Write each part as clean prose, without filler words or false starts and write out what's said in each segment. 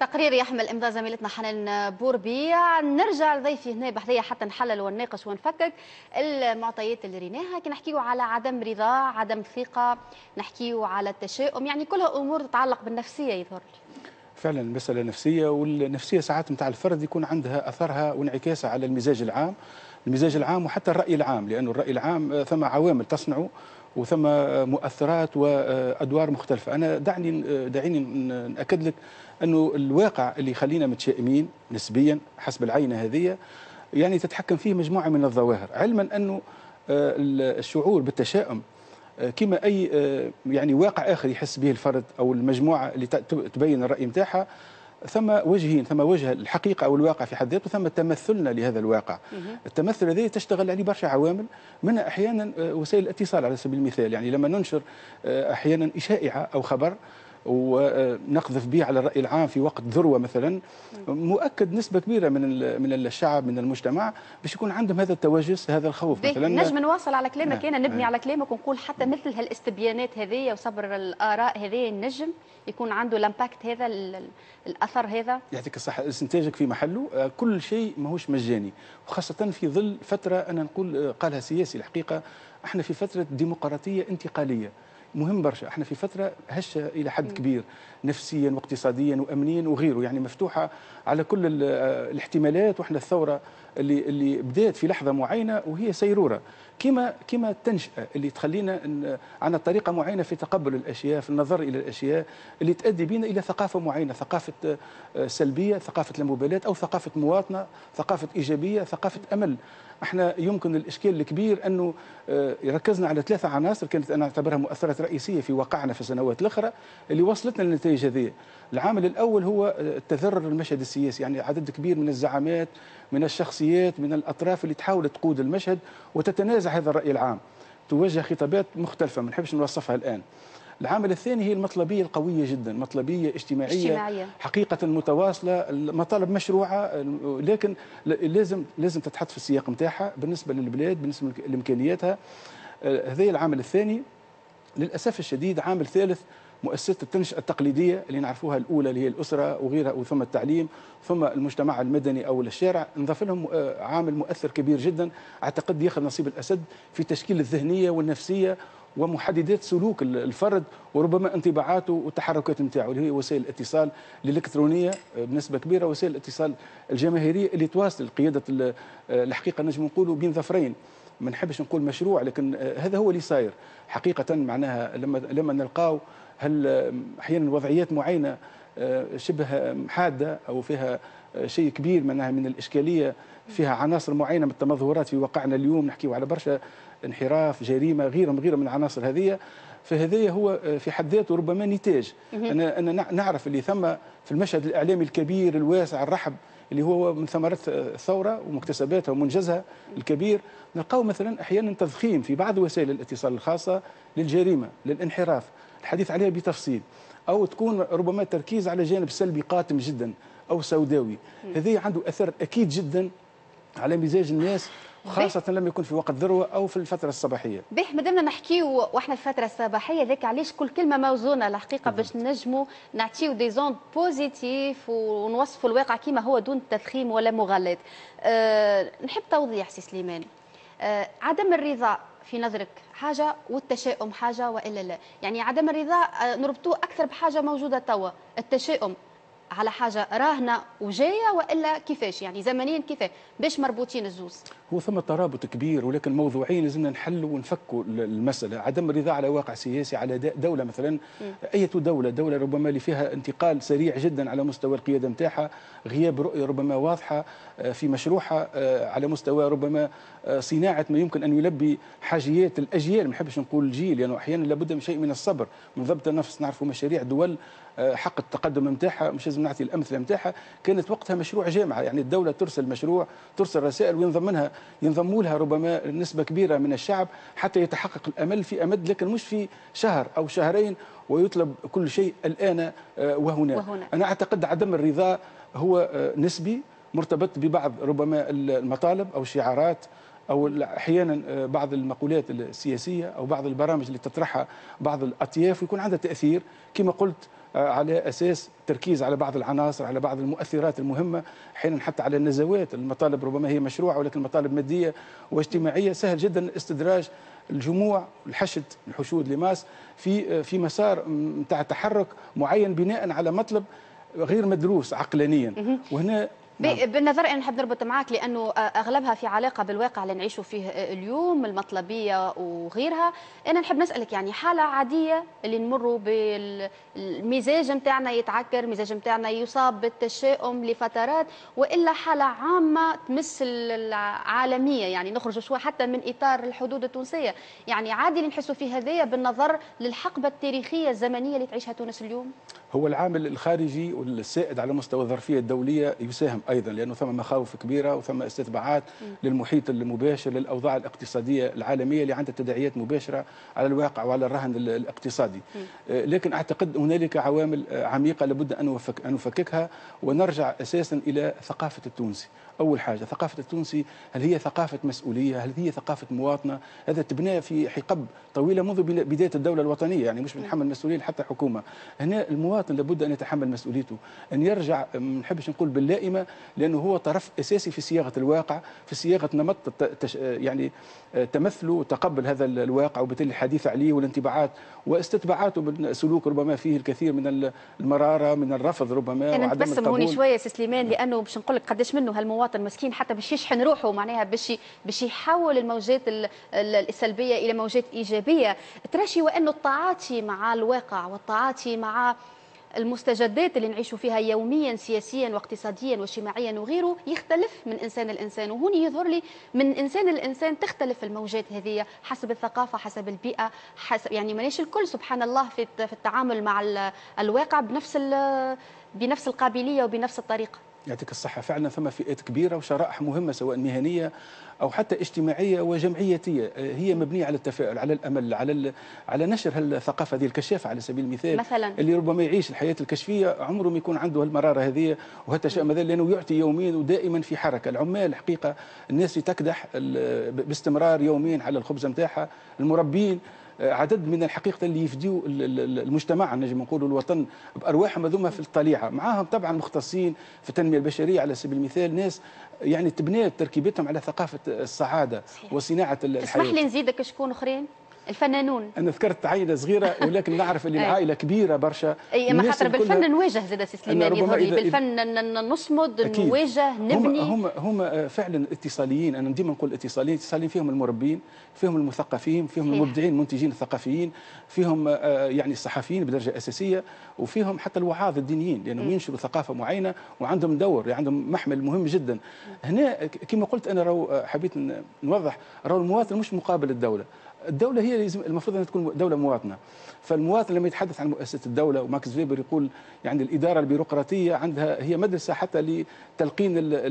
تقرير يحمل امضاء زميلتنا حنان بوربيع. نرجع لضيفي هنا بحذايا حتى نحلل ونناقش ونفكك المعطيات اللي ريناها، كي نحكيو على عدم رضا، عدم ثقة، نحكيو على التشاؤم، يعني كلها امور تتعلق بالنفسية يظهر لي. فعلا مسألة نفسية، والنفسية ساعات نتاع الفرد يكون عندها أثرها وانعكاسها على المزاج العام، المزاج العام وحتى الرأي العام، لأنه الرأي العام ثم عوامل تصنعه وثم مؤثرات وأدوار مختلفة. أنا دعيني نأكد لك أنه الواقع اللي يخلينا متشائمين نسبيا حسب العينة هذه يعني تتحكم فيه مجموعة من الظواهر، علما أنه الشعور بالتشاؤم كما اي يعني واقع اخر يحس به الفرد او المجموعه اللي تبين الراي نتاعها، ثم وجهين، ثم وجه الحقيقه او الواقع في حد ذاته، ثم تمثلنا لهذا الواقع. التمثل هذه تشتغل عليه برشا عوامل، منها احيانا وسائل الاتصال على سبيل المثال، يعني لما ننشر احيانا شائعه او خبر ونقذف به على الرأي العام في وقت ذروة مثلا، مؤكد نسبة كبيرة من الشعب من المجتمع باش يكون عندهم هذا التوجس، هذا الخوف مثلا. نجم نواصل على كلامك، أنا نبني على كلامك ونقول حتى مثل هالاستبيانات هذه وصبر الآراء هذه النجم يكون عنده الامباكت هذا، الأثر هذا. يعطيك الصحة، استنتاجك في محله. كل شيء ماهوش مجاني، وخاصة في ظل فترة أنا نقول قالها سياسي. الحقيقة احنا في فترة ديمقراطية انتقالية مهم برشا، احنا في فتره هشه الى حد كبير نفسيا واقتصاديا وامنيا وغيره، يعني مفتوحه على كل الاحتمالات، واحنا الثوره اللي بدات في لحظه معينه وهي سيروره، كما التنشئه اللي تخلينا عندنا طريقه معينه في تقبل الاشياء، في النظر الى الاشياء، اللي تؤدي بنا الى ثقافه معينه، ثقافه سلبيه، ثقافه المبالاه، او ثقافه مواطنه، ثقافه ايجابيه، ثقافه امل. احنا يمكن الاشكال الكبير انه ركزنا على ثلاثه عناصر كانت انا اعتبرها مؤثرات رئيسيه في واقعنا في السنوات الاخرى اللي وصلتنا للنتائج هذه. العامل الاول هو التذرر المشهد السياسي، يعني عدد كبير من الزعامات، من الشخصيات، من الاطراف اللي تحاول تقود المشهد وتتنازع هذا الراي العام، توجه خطابات مختلفه ما نحبش نوصفها الان. العامل الثاني هي المطلبيه القويه جدا، مطلبيه اجتماعيه حقيقه متواصله، مطالب مشروعه، لكن لازم تتحط في السياق نتاعها بالنسبه للبلاد، بالنسبه لامكانياتها. هذا العامل الثاني. للاسف الشديد عامل ثالث، مؤسسات التنشئه التقليديه اللي نعرفوها، الاولى اللي هي الاسره وغيرها، وثم التعليم، ثم المجتمع المدني او الشارع، نضاف لهم عامل مؤثر كبير جدا، اعتقد ياخذ نصيب الاسد في تشكيل الذهنيه والنفسيه ومحددات سلوك الفرد وربما انطباعاته والتحركات نتاعو، اللي هي وسائل الاتصال الالكترونيه بنسبه كبيره، وسائل الاتصال الجماهيريه اللي تواصل قياده الحقيقه نجم نقولوا بين ظفرين. ما نحبش نقول مشروع، لكن هذا هو اللي صاير حقيقه. معناها لما نلقاو احيانا وضعيات معينه شبه حاده او فيها شيء كبير منها من الاشكاليه، فيها عناصر معينه من التمظهرات في واقعنا اليوم، نحكيو على برشا انحراف، جريمه، غيرها من العناصر هذه، فهذا هو في حد ذاته ربما نتاج. انا نعرف اللي ثم في المشهد الاعلامي الكبير الواسع الرحب اللي هو من ثمرات الثوره ومكتسباتها ومنجزها الكبير، نلقاو مثلا احيانا تضخيم في بعض وسائل الاتصال الخاصه للجريمه، للانحراف، الحديث عليها بتفصيل، او تكون ربما التركيز على جانب سلبي قاتم جدا او سوداوي. هذا عنده اثر اكيد جدا على مزاج الناس، خاصة لما يكون في وقت ذروة أو في الفترة الصباحية. باهي مادامنا نحكيو واحنا في الفترة الصباحية، ذاك علاش كل كلمة موزونة الحقيقة باش نجموا نعطيو دي زوند بوزيتيف ونوصفوا الواقع كما هو دون تضخيم ولا مغالطة. نحب توضيح سي سليمان. عدم الرضا في نظرك حاجة والتشاؤم حاجة وإلا لا؟ يعني عدم الرضا نربطوه أكثر بحاجة موجودة توا، التشاؤم على حاجه راهنه وجايه والا كيفاش؟ يعني زمنيا كيفاش باش مربوطين الزوز؟ هو ثم ترابط كبير، ولكن موضوعين لازمنا نحلوا ونفكوا المساله. عدم الرضا على واقع سياسي، على دوله مثلا، اي دوله ربما اللي فيها انتقال سريع جدا على مستوى القياده نتاعها، غياب رؤيه ربما واضحه في مشروعها، على مستوى ربما صناعه ما يمكن ان يلبي حاجيات الاجيال، ما نحبش نقول الجيل، لانه يعني احيانا لابد من شيء من الصبر، من ضبط النفس. نعرفوا مشاريع دول حق التقدم نتاعها، مش لازم نعطي الامثله نتاعها، كانت وقتها مشروع جامعه، يعني الدوله ترسل مشروع، ترسل رسائل وينضموا لها ربما نسبه كبيره من الشعب حتى يتحقق الامل في امد، لكن مش في شهر او شهرين ويطلب كل شيء الان وهنا. انا اعتقد عدم الرضا هو نسبي، مرتبط ببعض ربما المطالب او الشعارات او احيانا بعض المقولات السياسيه او بعض البرامج اللي تطرحها بعض الاطياف ويكون عندها تاثير كما قلت على اساس تركيز على بعض العناصر، على بعض المؤثرات المهمه، احيانا حتى على النزوات. المطالب ربما هي مشروعه ولكن المطالب ماديه واجتماعيه، سهل جدا استدراج الجموع، الحشود لماس في مسار نتاع تحرك معين بناء على مطلب غير مدروس عقلانيا. وهنا بالنظر أنا نحب نربط معك لأنه أغلبها في علاقة بالواقع اللي نعيشه فيه اليوم، المطلبية وغيرها. أنا نحب نسألك يعني حالة عادية اللي نمروا بالمزاج نتاعنا يتعكر، المزاج نتاعنا يصاب بالتشاؤم لفترات، وإلا حالة عامة تمس العالمية، يعني نخرج شوي حتى من إطار الحدود التونسية. يعني عادي اللي نحسوا فيه هذايا بالنظر للحقبة التاريخية الزمنية اللي تعيشها تونس اليوم. هو العامل الخارجي والسائد على مستوى الظرفية الدولية يساهم أيضا، لأنه ثم مخاوف كبيرة وثم استتباعات للمحيط المباشر للأوضاع الاقتصادية العالمية اللي عندها تداعيات مباشرة على الواقع وعلى الرهن الاقتصادي. لكن أعتقد هنالك عوامل عميقة لابد أن نفككها ونرجع أساسا إلى ثقافة التونسي. أول حاجة ثقافة التونسي، هل هي ثقافة مسؤولية؟ هل هي ثقافة مواطنة؟ هذا تبنى في حقب طويلة منذ بداية الدولة الوطنية، يعني مش بنحمل مسؤولية حتى حكومة. هنا المواطن لابد أن يتحمل مسؤوليته، أن يرجع، ما نحبش نقول باللائمة لأنه هو طرف أساسي في صياغة الواقع، في صياغة نمط يعني تمثله وتقبل هذا الواقع وبالتالي الحديث عليه والانطباعات واستتباعاته من سلوك ربما فيه الكثير من المرارة، من الرفض ربما أنا وعدم نتبسم القبول. هوني شوية سي سليمان، لأنه باش نقول لك قداش منه هالمواطن مسكين حتى باش يشحن روحه، معناها باش يحول الموجات السلبية إلى موجات إيجابية. ترشي وأنه التعاطي مع الواقع والتعاطي مع المستجدات اللي نعيشوا فيها يوميا سياسيا واقتصاديا واجتماعيا وغيره يختلف من انسان لانسان، وهوني يظهر لي من انسان لانسان تختلف الموجات هذه حسب الثقافه، حسب البيئه، حسب يعني ماناش الكل سبحان الله في التعامل مع الواقع بنفس القابليه وبنفس الطريقه. يعطيك الصحة، فعلا ثم فئات كبيرة وشرائح مهمة سواء مهنية أو حتى اجتماعية وجمعيتية هي مبنية على التفاؤل، على الأمل، على نشر هالثقافة هذه الكشافة على سبيل المثال. مثلا اللي ربما يعيش الحياة الكشفية عمره ما يكون عنده المرارة هذه وهالتشاؤم هذا، لأنه يعطي يوميا ودائما في حركة. العمال حقيقة الناس اللي تكدح باستمرار يوميا على الخبز نتاعها، المربين عدد من الحقيقة اللي يفديوا المجتمع، نجم نقولوا الوطن بأرواحهم هذوما في الطليعة. معاهم طبعا مختصين في التنمية البشرية على سبيل المثال، ناس يعني تبني تركيبتهم على ثقافة السعادة وصناعة الحياة. اسمح لي نزيدك شكون اخرين؟ الفنانون. انا ذكرت عائله صغيره ولكن نعرف اللي العائله كبيره برشا. اي ما خاطر بالفن نواجه زاد سي سليمان، يظهر لي بالفن نصمد نواجه نبني. هم فعلا اتصاليين، انا ديما نقول اتصاليين فيهم المربين، فيهم المثقفين، فيهم المبدعين المنتجين الثقافيين، فيهم يعني الصحفيين بدرجه اساسيه، وفيهم حتى الوعاظ الدينيين لانهم ينشروا ثقافه معينه وعندهم دور، يعني عندهم محمل مهم جدا. هنا كما قلت انا حبيت نوضح، المواطن مش مقابل الدوله. الدولة هي المفروض أن تكون دولة مواطنة، فالمواطن لما يتحدث عن مؤسسة الدولة، وماكس فيبر يقول يعني الإدارة البيروقراطية عندها هي مدرسة حتى لتلقين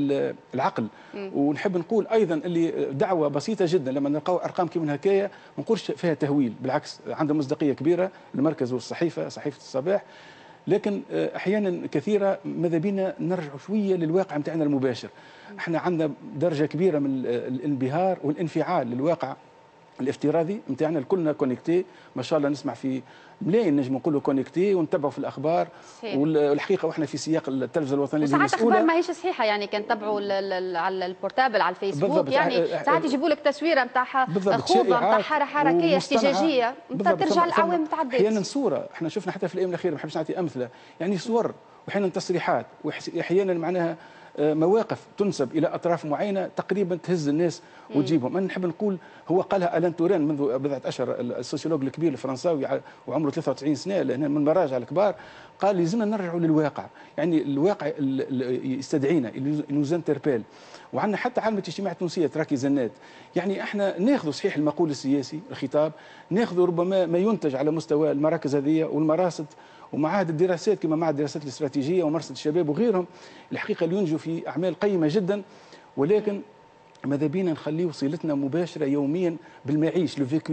العقل. ونحب نقول أيضا اللي دعوة بسيطة جدا لما نلقاو أرقام كيما هكايا ما نقولش فيها تهويل، بالعكس عندها مصداقية كبيرة، المركز والصحيفة صحيفة الصباح. لكن احيانا كثيره ماذا بينا نرجعوا شويه للواقع نتاعنا المباشر. احنا عندنا درجه كبيره من الانبهار والانفعال للواقع الافتراضي نتاعنا، كلنا كونيكتي ما شاء الله، نسمع في ملايين نجم نقولوا كونيكتي ونتبعوا في الاخبار. والحقيقه واحنا في سياق التلفزه الوطنيه اللي مسؤوله، ساعات اخبار ماهيش صحيحه، يعني كنتبعوا على البورتابل على الفيسبوك، يعني ساعات يجيبوا لك تصويره نتاع خوضه نتاع حركيه احتجاجيه ترجع لعوام متعدده. احيانا صوره احنا شفنا حتى في الايام الاخيره، ما نحبش نعطي امثله، يعني صور واحيانا تصريحات واحيانا معناها مواقف تنسب الى اطراف معينه تقريبا تهز الناس وتجيبهم. انا نحب نقول هو قالها الان توران منذ بضعه اشهر، السوسيولوج الكبير الفرنساوي وعمره 93 سنه لان من المراجع الكبار، قال لازمنا نرجعوا للواقع، يعني الواقع يستدعينا نوز انتربيل. وعندنا حتى عالمه الاجتماع التونسيه تراكي زنات، يعني احنا ناخذ صحيح المقول السياسي الخطاب، ناخذ ربما ما ينتج على مستوى المراكز هذه والمراصد ومعاهد الدراسات كما معهد الدراسات الاستراتيجيه ومرصد الشباب وغيرهم، الحقيقه اللي ينجوا في اعمال قيمه جدا. ولكن ماذا بينا نخلي وصيلتنا مباشره يوميا بالمعيش، لو فيكو،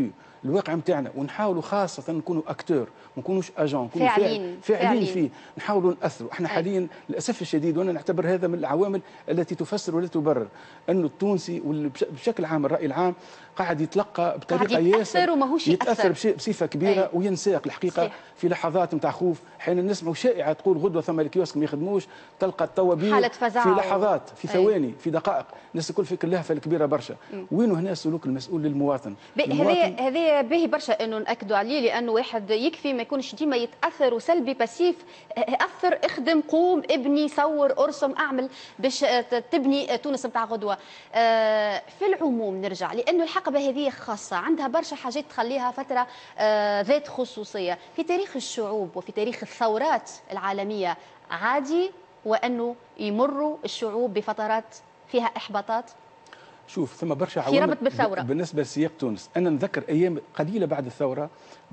الواقع نتاعنا، ونحاولوا خاصه نكونوا اكتور، ما نكونوش اجون، نكونوا فاعلين فيه، نحاولوا ناثروا. احنا حاليا للاسف الشديد، وانا نعتبر هذا من العوامل التي تفسر ولا تبرر، انه التونسي بشكل عام الراي العام قاعد يتلقى بطريقه يتاثر بصفه كبيره وينساق الحقيقه. صحيح. في لحظات نتاع خوف احيانا نسمعوا شائعه تقول غدوه ثم الكيوسك ما يخدموش، تلقى الطوابير في لحظات، في ثواني، في دقائق. الناس الكل فيك اللهفه الكبيره برشا. وينه هنا السلوك المسؤول للمواطن؟ هذا باهي برشا انه ناكدوا عليه، لانه واحد يكفي ما يكونش ديما يتاثر وسلبي باسيف. اثر، اخدم، قوم، ابني، صور، ارسم، اعمل باش تبني تونس نتاع غدوه. في العموم نرجع، لانه الحقبه هذه خاصه، عندها برشا حاجات تخليها فتره ذات خصوصيه في تاريخ الشعوب وفي تاريخ الثورات العالميه. عادي وانه يمروا الشعوب بفترات فيها احباطات. شوف، ثم برشا عوامل في ربط بالثوره. بالنسبه لسياق تونس، انا نذكر ايام قليله بعد الثوره،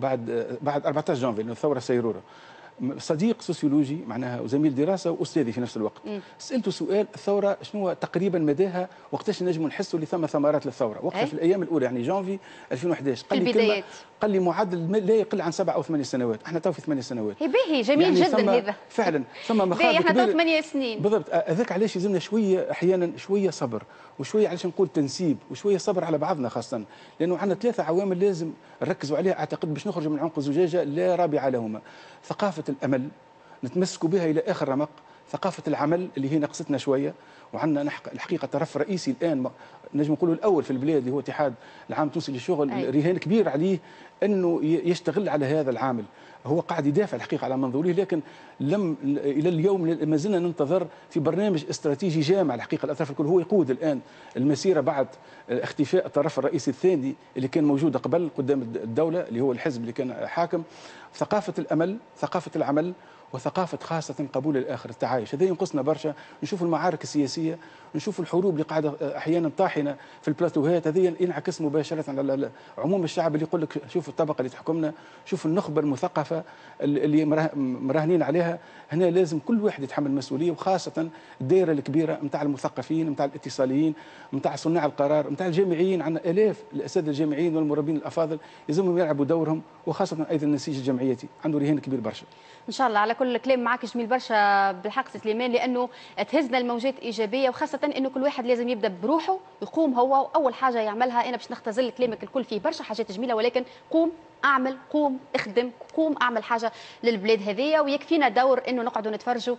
بعد 14 جانفي، لأن الثوره سيروره، صديق سوسيولوجي معناها وزميل دراسه واستاذي في نفس الوقت، سالته سؤال: الثوره شنو تقريبا مداها، وقتاش نجموا نحسوا اللي ثم ثمرات للثوره؟ وقتها في الايام الاولى يعني جانفي 2011 قال لي كلمه، قال لي معدل لا يقل عن 7 أو 8 سنوات. احنا تو في 8 سنوات. باهي، جميل يعني جدا هذا فعلا. ثم مخاض كبير. احنا تو 8 سنين بالضبط. هذاك علاش يلزمنا شويه، احيانا شويه صبر، وشويه علاش نقول تنسيب، وشويه صبر على بعضنا، خاصه لانه عندنا 3 عوامل لازم نركزوا عليها اعتقد باش نخرجوا من عنق الزجاجه لا رابع لهما. ثقافه الامل نتمسكوا بها الى اخر رمق، ثقافه العمل اللي هي نقصتنا شويه، وعندنا الحقيقه طرف رئيسي الان نجم نقولوا الاول في البلاد اللي هو اتحاد العام التونسي للشغل، رهان كبير عليه انه يشتغل على هذا العامل. هو قاعد يدافع الحقيقه على منظوره، لكن الى اليوم ما زلنا ننتظر في برنامج استراتيجي جامع الحقيقه الاطراف الكل. هو يقود الان المسيره بعد اختفاء الطرف الرئيسي الثاني اللي كان موجود قبل قدام الدوله، اللي هو الحزب اللي كان حاكم. ثقافه الامل، ثقافه العمل، وثقافة خاصة قبول الآخر، التعايش. هذا ينقصنا برشا. نشوف المعارك السياسية، نشوف الحروب اللي قاعدة أحيانا طاحنة في البلاتوهات، هذا ينعكس مباشرة على عموم الشعب اللي يقول لك شوف الطبقة اللي تحكمنا، شوف النخبة المثقفة اللي مراهنين عليها. هنا لازم كل واحد يتحمل مسؤولية، وخاصة الدائرة الكبيرة نتاع المثقفين، نتاع الاتصاليين، نتاع صناع القرار، نتاع الجامعيين. عندنا آلاف الأساتذة الجامعيين والمربين الأفاضل يلزمهم يلعبوا دورهم، وخاصة أيضا النسيج الجمعيتي عنده رهان كبير برشا. ان شاء الله. على كل كلام معك جميل برشا بالحق سليمان، لانه تهزنا الموجات ايجابيه، وخاصه انه كل واحد لازم يبدا بروحه، يقوم هو واول حاجه يعملها. انا باش نختزل كلامك الكل فيه برشا حاجات جميله، ولكن قوم اعمل، قوم اخدم، قوم اعمل حاجه للبلاد هذيا. ويكفينا دور انه نقعدوا نتفرجوا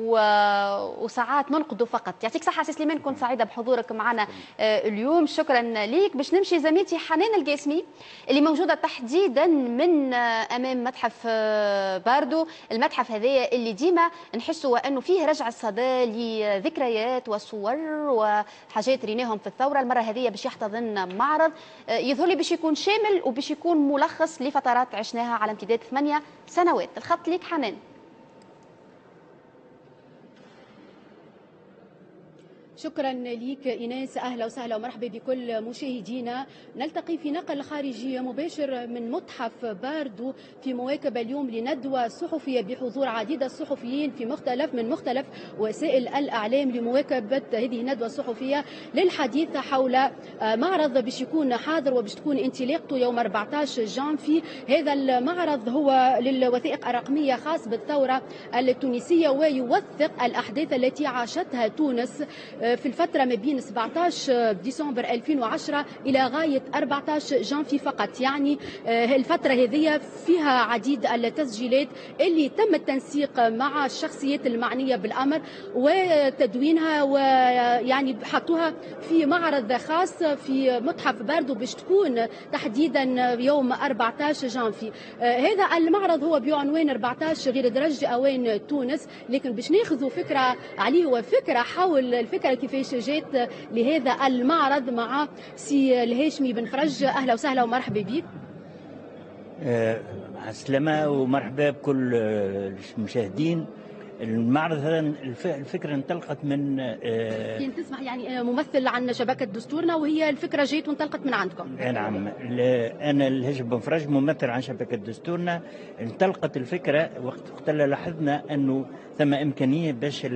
وساعات ننقدوا فقط. يعطيك صحه سي سليمان، كنت سعيده بحضورك معنا اليوم. شكرا ليك. باش نمشي زميلتي حنان القاسمي اللي موجوده تحديدا من امام متحف باردو. المتحف هذايا اللي ديما نحسوا انه فيه رجع الصدى لذكريات وصور وحاجات ريناهم في الثوره. المره هذه باش يحتضن معرض يظهر لي باش يكون شامل وباش يكون ملخص لفترات عشناها على امتداد 8 سنوات. الخط ليك حنان. شكرا ليك إيناس، أهلا وسهلا ومرحبا بكل مشاهدينا. نلتقي في نقل خارجي مباشر من متحف باردو في مواكبة اليوم لندوة صحفية بحضور عديد الصحفيين في مختلف وسائل الإعلام لمواكبة هذه الندوة الصحفية للحديث حول معرض باش يكون حاضر وباش تكون انطلاقته يوم 14 جانفي. هذا المعرض هو للوثائق الرقمية خاص بالثورة التونسية، ويوثق الأحداث التي عاشتها تونس في الفترة ما بين 17 ديسمبر 2010 إلى غاية 14 جانفي فقط. يعني الفترة هذه فيها عديد التسجيلات اللي تم التنسيق مع الشخصيات المعنية بالأمر وتدوينها، ويعني حطوها في معرض خاص في متحف باردو باش تكون تحديدا يوم 14 جانفي. هذا المعرض هو بعنوان 14 غير درج أوان تونس، لكن باش ناخذوا فكرة عليه وفكرة حول الفكرة كيفاش جات لهذا المعرض مع سي الهاشمي بن فرج. اهلا وسهلا ومرحبا بك. السلامة ومرحبا بكل المشاهدين. المعرض هذا الفكرة انطلقت من تسمح يعني ممثل عن شبكة دستورنا، وهي الفكرة جيت وانطلقت من عندكم. نعم، أنا الهجب بن فرج ممثل عن شبكة دستورنا. انطلقت الفكرة وقت اللي لاحظنا أنه ثم إمكانية باش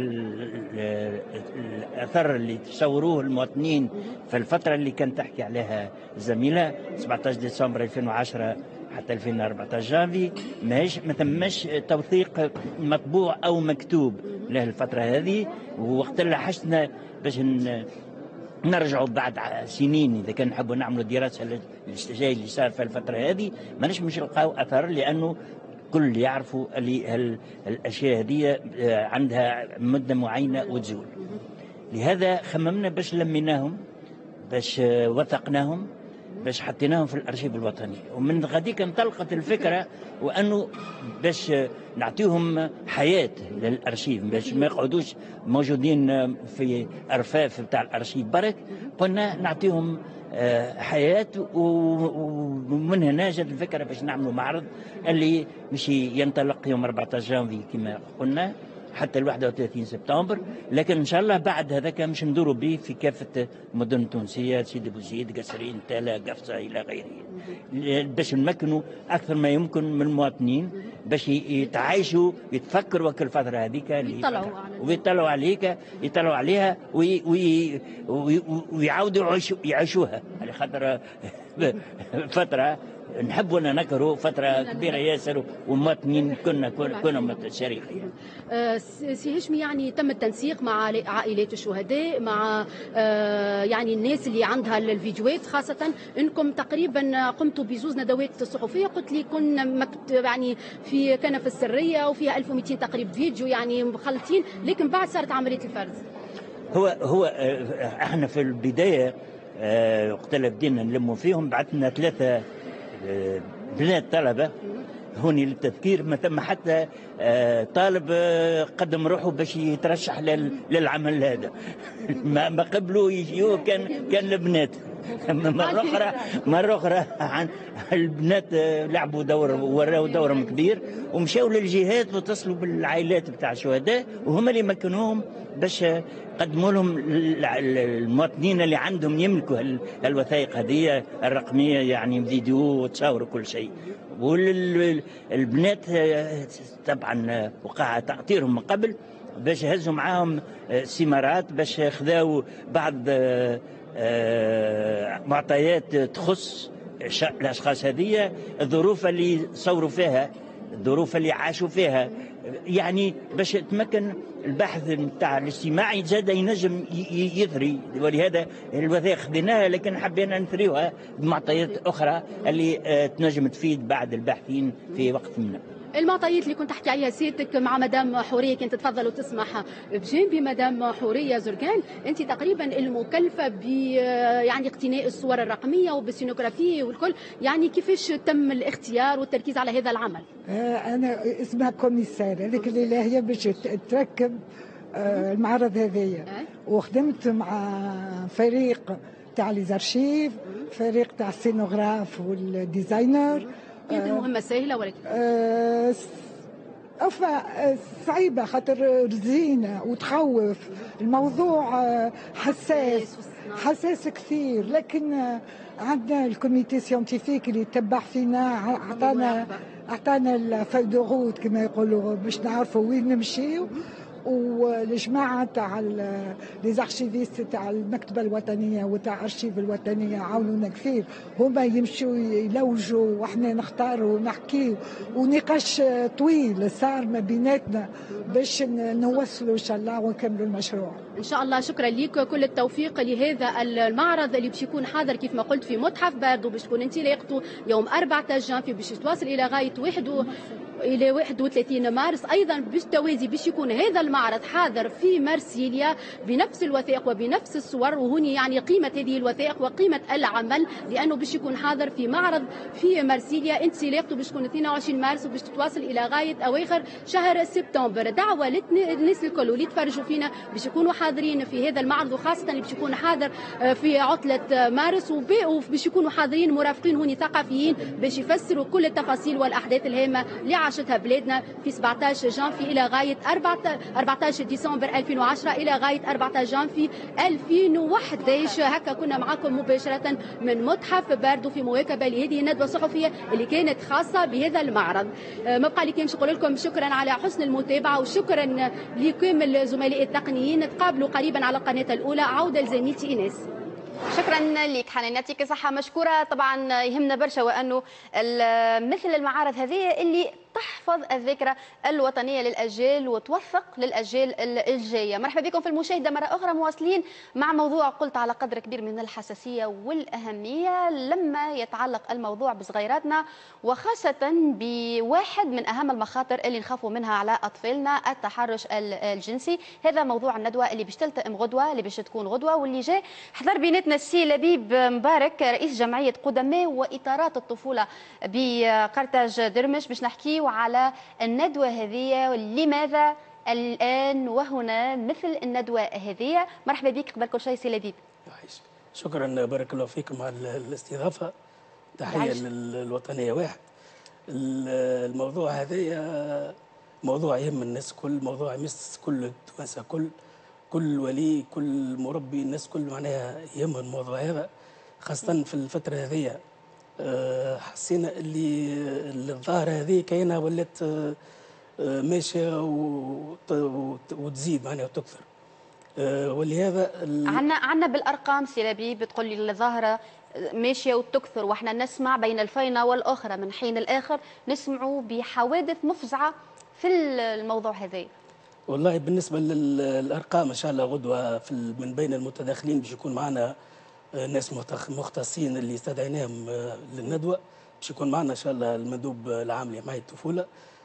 الأثر اللي تصوروه المواطنين في الفترة اللي كانت تحكي عليها الزميلة 17 ديسمبر 2010 حتى 2014 جانفي ما تمش توثيق مطبوع أو مكتوب له الفترة هذه. ووقت اللي حشنا باش نرجعوا بعد سنين إذا كان نحبوا نعملوا دراسة للشيء اللي صار في الفترة هذه، ما نجمش نلقاو أثر، لأنه كل يعرفوا اللي الأشياء هذه عندها مدة معينة وتزول. لهذا خممنا باش لميناهم، باش وثقناهم، باش حطيناهم في الأرشيف الوطني. ومن غاديك انطلقت الفكرة وأنه باش نعطيهم حياة للأرشيف، باش ما يقعدوش موجودين في أرفاف بتاع الأرشيف برك، قلنا نعطيهم حياة. ومن هنا جت الفكرة باش نعملوا معرض اللي مش ينطلق يوم 14 جانفي كما قلنا حتى ال 31 سبتمبر، لكن ان شاء الله بعد هذاك مش ندوروا به في كافه المدن التونسيه، سيدي بوزيد، قصرين، تالا، قفصه الى غيره، باش نمكنوا اكثر ما يمكن من المواطنين باش يتعايشوا يتفكروا وقت الفتره هذيك ويطلعوا عليك، يطلعوا عليها ويعاودوا يعيشوها، على خاطر فتره نحبوا نكروا فترة كبيرة ياسر ومواطنين كنا متشاركين. سي هشمي، يعني تم التنسيق مع عائلات الشهداء، مع يعني الناس اللي عندها الفيديوهات، خاصة انكم تقريبا قمتوا بزوز ندوات صحفية، قلت لي كنا يعني كان في السرية وفيها 1200 تقريبا فيديو يعني مخلطين، لكن بعد صارت عملية الفرز. هو احنا في البداية وقت اللي بدينا نلموا فيهم بعثنا 3 بنات طلبة هوني للتذكير، ما تم حتى طالب قدم روحه باش يترشح للعمل هذا. ما قبلوا يجيوه كان البنات. مرة أخرى عن البنات لعبوا دور وراوا دورهم كبير ومشاو للجهات واتصلوا بالعائلات بتاع الشهداء، وهم اللي مكنوهم باش قدموا لهم المواطنين اللي عندهم يملكوا الوثائق هذه الرقمية، يعني فيديو وتصور وكل شيء. والبنات طبعا وقع تعطيرهم من قبل باش هزوا معاهم سمارات باش خذاو بعض معطيات تخص الأشخاص هذه، الظروف اللي صوروا فيها، الظروف اللي عاشوا فيها، يعني باش تمكن البحث نتاع الاجتماعي زاد ينجم يثري. ولهذا الوثائق خذيناها، لكن حبينا نثريوها بمعطيات أخرى اللي تنجم تفيد بعد الباحثين في وقت منه. المعطيات اللي كنت تحكي عليها سيادتك مع مدام حوريه، كنت تتفضل وتسمح بجانبي مدام حوريه زرقان، انت تقريبا المكلفه ب يعني اقتناء الصور الرقميه وبالسينوغرافيه والكل، يعني كيفاش تم الاختيار والتركيز على هذا العمل؟ انا اسمها كوميسار، هذيك اللي هي باش تركب المعرض هذايا، وخدمت مع فريق تاع ليزارشيف، فريق تاع السينوغراف والديزاينر. كانت المهمة سهلة ولا صعيبة خاطر رزينة وتخوف، الموضوع حساس كثير، لكن عندنا الكوميتي سيانتيفيك اللي يتبع فينا، اعطانا الفاي دو روت كما يقولوا باش نعرفوا وين نمشيو. والجماعه تاع ليزارشيفيست تاع المكتبه الوطنيه وتاع ارشيف الوطنيه عاونونا كثير، هما يمشوا يلوجوا واحنا نختاروا ونحكيو، ونقاش طويل صار ما بيناتنا باش نوصلوا ان شاء الله ونكملوا المشروع ان شاء الله. شكرا لك، كل التوفيق لهذا المعرض اللي باش يكون حاضر كيف ما قلت في متحف باردو، باش تكون انطلاقته يوم 14 جانفي، باش تواصل الى غايه 31 مارس. ايضا بالتوازي باش يكون هذا المعرض حاضر في مرسيليا بنفس الوثائق وبنفس الصور، وهني يعني قيمه هذه الوثائق وقيمه العمل، لانه باش يكون حاضر في معرض في مرسيليا، انطلاقته باش تكون 22 مارس وباش تتواصل الى غايه اواخر شهر سبتمبر. دعوه للناس الكل واللي يتفرجوا فينا باش يكونوا حاضرين في هذا المعرض، وخاصه اللي باش يكون حاضر في عطله مارس، وباش يكونوا حاضرين مرافقين هوني ثقافيين باش يفسروا كل التفاصيل والاحداث الهامه عاشتها بلادنا في 17 جانفي إلى غاية 14 ديسمبر 2010 إلى غاية 14 جانفي 2011. هكا كنا معكم مباشرة من متحف باردو في مواكبة لهذه الندوة الصحفية اللي كانت خاصة بهذا المعرض. ما بقى لي كان نقول لكم شكرا على حسن المتابعة وشكرا لكم الزملاء التقنيين. نتقابلوا قريبا على القناة الأولى. عودة لزميلتي إيناس. شكرا لك حنان، يعطيك الصحة، مشكورة. طبعا يهمنا برشا وأنه مثل المعارض هذه اللي تحفظ الذاكرة الوطنية للأجيال وتوثق للأجيال الجاية. مرحبا بكم في المشاهدة مرة أخرى، مواصلين مع موضوع قلت على قدر كبير من الحساسية والأهمية لما يتعلق الموضوع بصغيراتنا، وخاصة بواحد من أهم المخاطر اللي نخافوا منها على أطفالنا، التحرش الجنسي. هذا موضوع الندوة اللي باش تلتئم غدوة، اللي باش تكون غدوة، واللي جاء حضر بيناتنا السي لبيب مبارك رئيس جمعية قدماء وإطارات الطفولة بقرطاج درمش، باش نحكي وعلى الندوة هذه لماذا الآن وهنا مثل الندوة هذه. مرحبا بك قبل كل شيء سي لبيب. شكرا، بارك الله فيكم على الاستضافة. تحية للوطنية واحد. الموضوع هذا موضوع يهم الناس كل، موضوع يمس كل التوانسة كل ولي، كل مربي، الناس كل معناها يهمهم الموضوع هذا، خاصة في الفترة هذه. حسينا اللي الظاهرة هذه كاينة ولات ماشية وتزيد معناها وتكثر. ولهذا عنا بالأرقام سي لبيب بتقول لي الظاهرة ماشية وتكثر، واحنا نسمع بين الفينة والأخرى من حين الآخر نسمعوا بحوادث مفزعة في الموضوع هذا. والله بالنسبة للأرقام إن شاء الله غدوة من بين المتداخلين باش يكون معنا ناس مختصين اللي استدعيناهم للندوة، باش يكون معنا إن شاء الله المندوب العام لحماية الطفولة،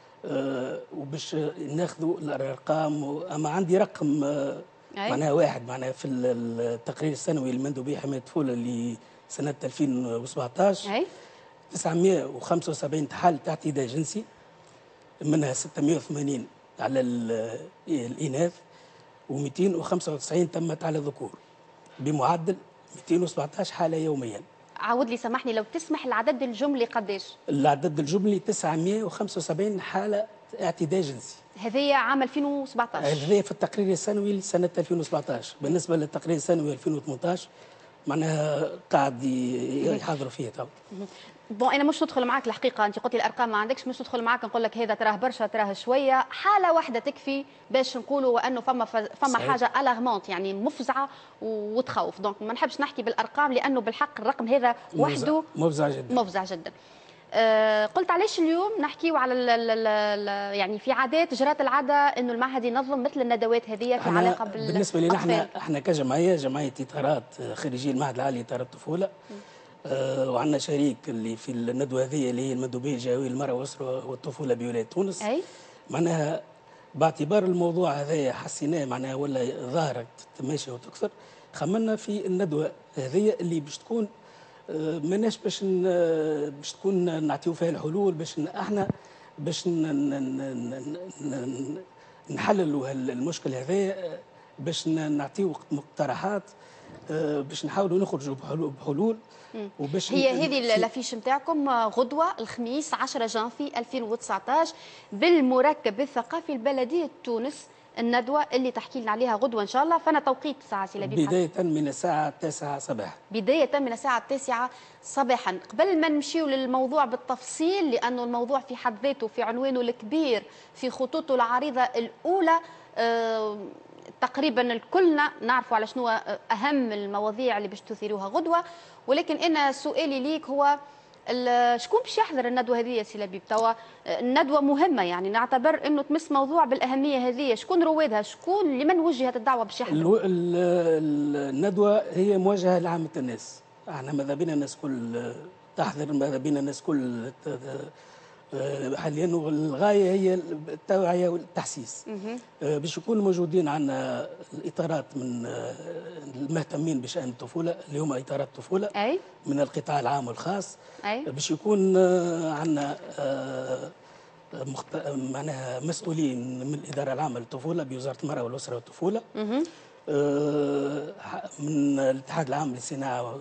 وباش ناخذوا الأرقام. أما عندي رقم معناها واحد معناها في التقرير السنوي للمندوبية حماية الطفولة لسنة 2017 975 حالة اعتداء جنسي، منها 680 على الإناث و295 تمت على الذكور، بمعدل 217 حالة يوميا. عاود لي سامحني لو تسمح، العدد الجملي قداش؟ العدد الجملي 975 حالة اعتداء جنسي. هذه عام 2017. هذه في التقرير السنوي لسنة 2017. بالنسبة للتقرير السنوي 2018 معناها قاعد يحضروا فيه تو. بون انا مش ندخل معاك الحقيقه، انت قلت لي الارقام ما عندكش، مش ندخل معاك نقول لك هذا تراه برشا تراه شويه. حاله واحده تكفي باش نقولوا وانه فما حاجه الارمونت يعني مفزعه وتخوف. دونك ما نحبش نحكي بالارقام لانه بالحق الرقم هذا وحده مفزع جدا. قلت علاش اليوم نحكيو على يعني في عادات جرات العاده انه المعهد ينظم مثل الندوات هذه في علاقه بالنسبه لنا احنا جمعيه اطارات خريجي المعهد العالي لاطارات الطفوله، وعندنا شريك اللي في الندوه هذه اللي هي المندوبيه الجهويه للمراه والاسره والطفوله بولايه تونس. معناها باعتبار الموضوع هذا حسيناه معناها ولا ظاهره تماشي وتكثر، خمنا في الندوه هذه اللي باش تكون ماناش باش تكون نعطيو فيها الحلول، باش احنا باش نحللوا المشكل هذا، باش نعطيو مقترحات، باش نحاولوا نخرجوا بحلول. وباش هي هذه الافيش نتاعكم غدوه الخميس 10 جانفي 2019 بالمركب الثقافي لبلديه تونس، الندوه اللي تحكي لنا عليها غدوه ان شاء الله. فانا توقيت ساعه سي لبيب بدايه من الساعه 9 صباحا. بدايه من الساعه 9 صباحا. قبل ما نمشيو للموضوع بالتفصيل، لانه الموضوع في حد ذاته في عنوانه الكبير في خطوطه العريضه الاولى تقريبا الكلنا نعرفوا على شنو اهم المواضيع اللي باش تثيروها غدوه. ولكن انا سؤالي ليك هو شكون باش يحضر الندوه هذه يا سي لبيب؟ توا الندوه مهمه، يعني نعتبر انه تمس موضوع بالاهميه هذه، شكون روادها؟ شكون لمن وجهت الدعوه باش يحضر؟ الندوه هي موجهه لعامه الناس، احنا ماذا بينا الناس كل تحضر، ماذا بينا الناس كل حاليا، والغايه هي التوعيه والتحسيس. باش يكونوا موجودين عندنا الاطارات من المهتمين بشان الطفوله اللي هما اطارات الطفوله من القطاع العام والخاص. باش يكون عندنا معناها مسؤولين من الاداره العامه للطفوله بوزاره المراه والاسره والطفوله، من الاتحاد العام للصناعه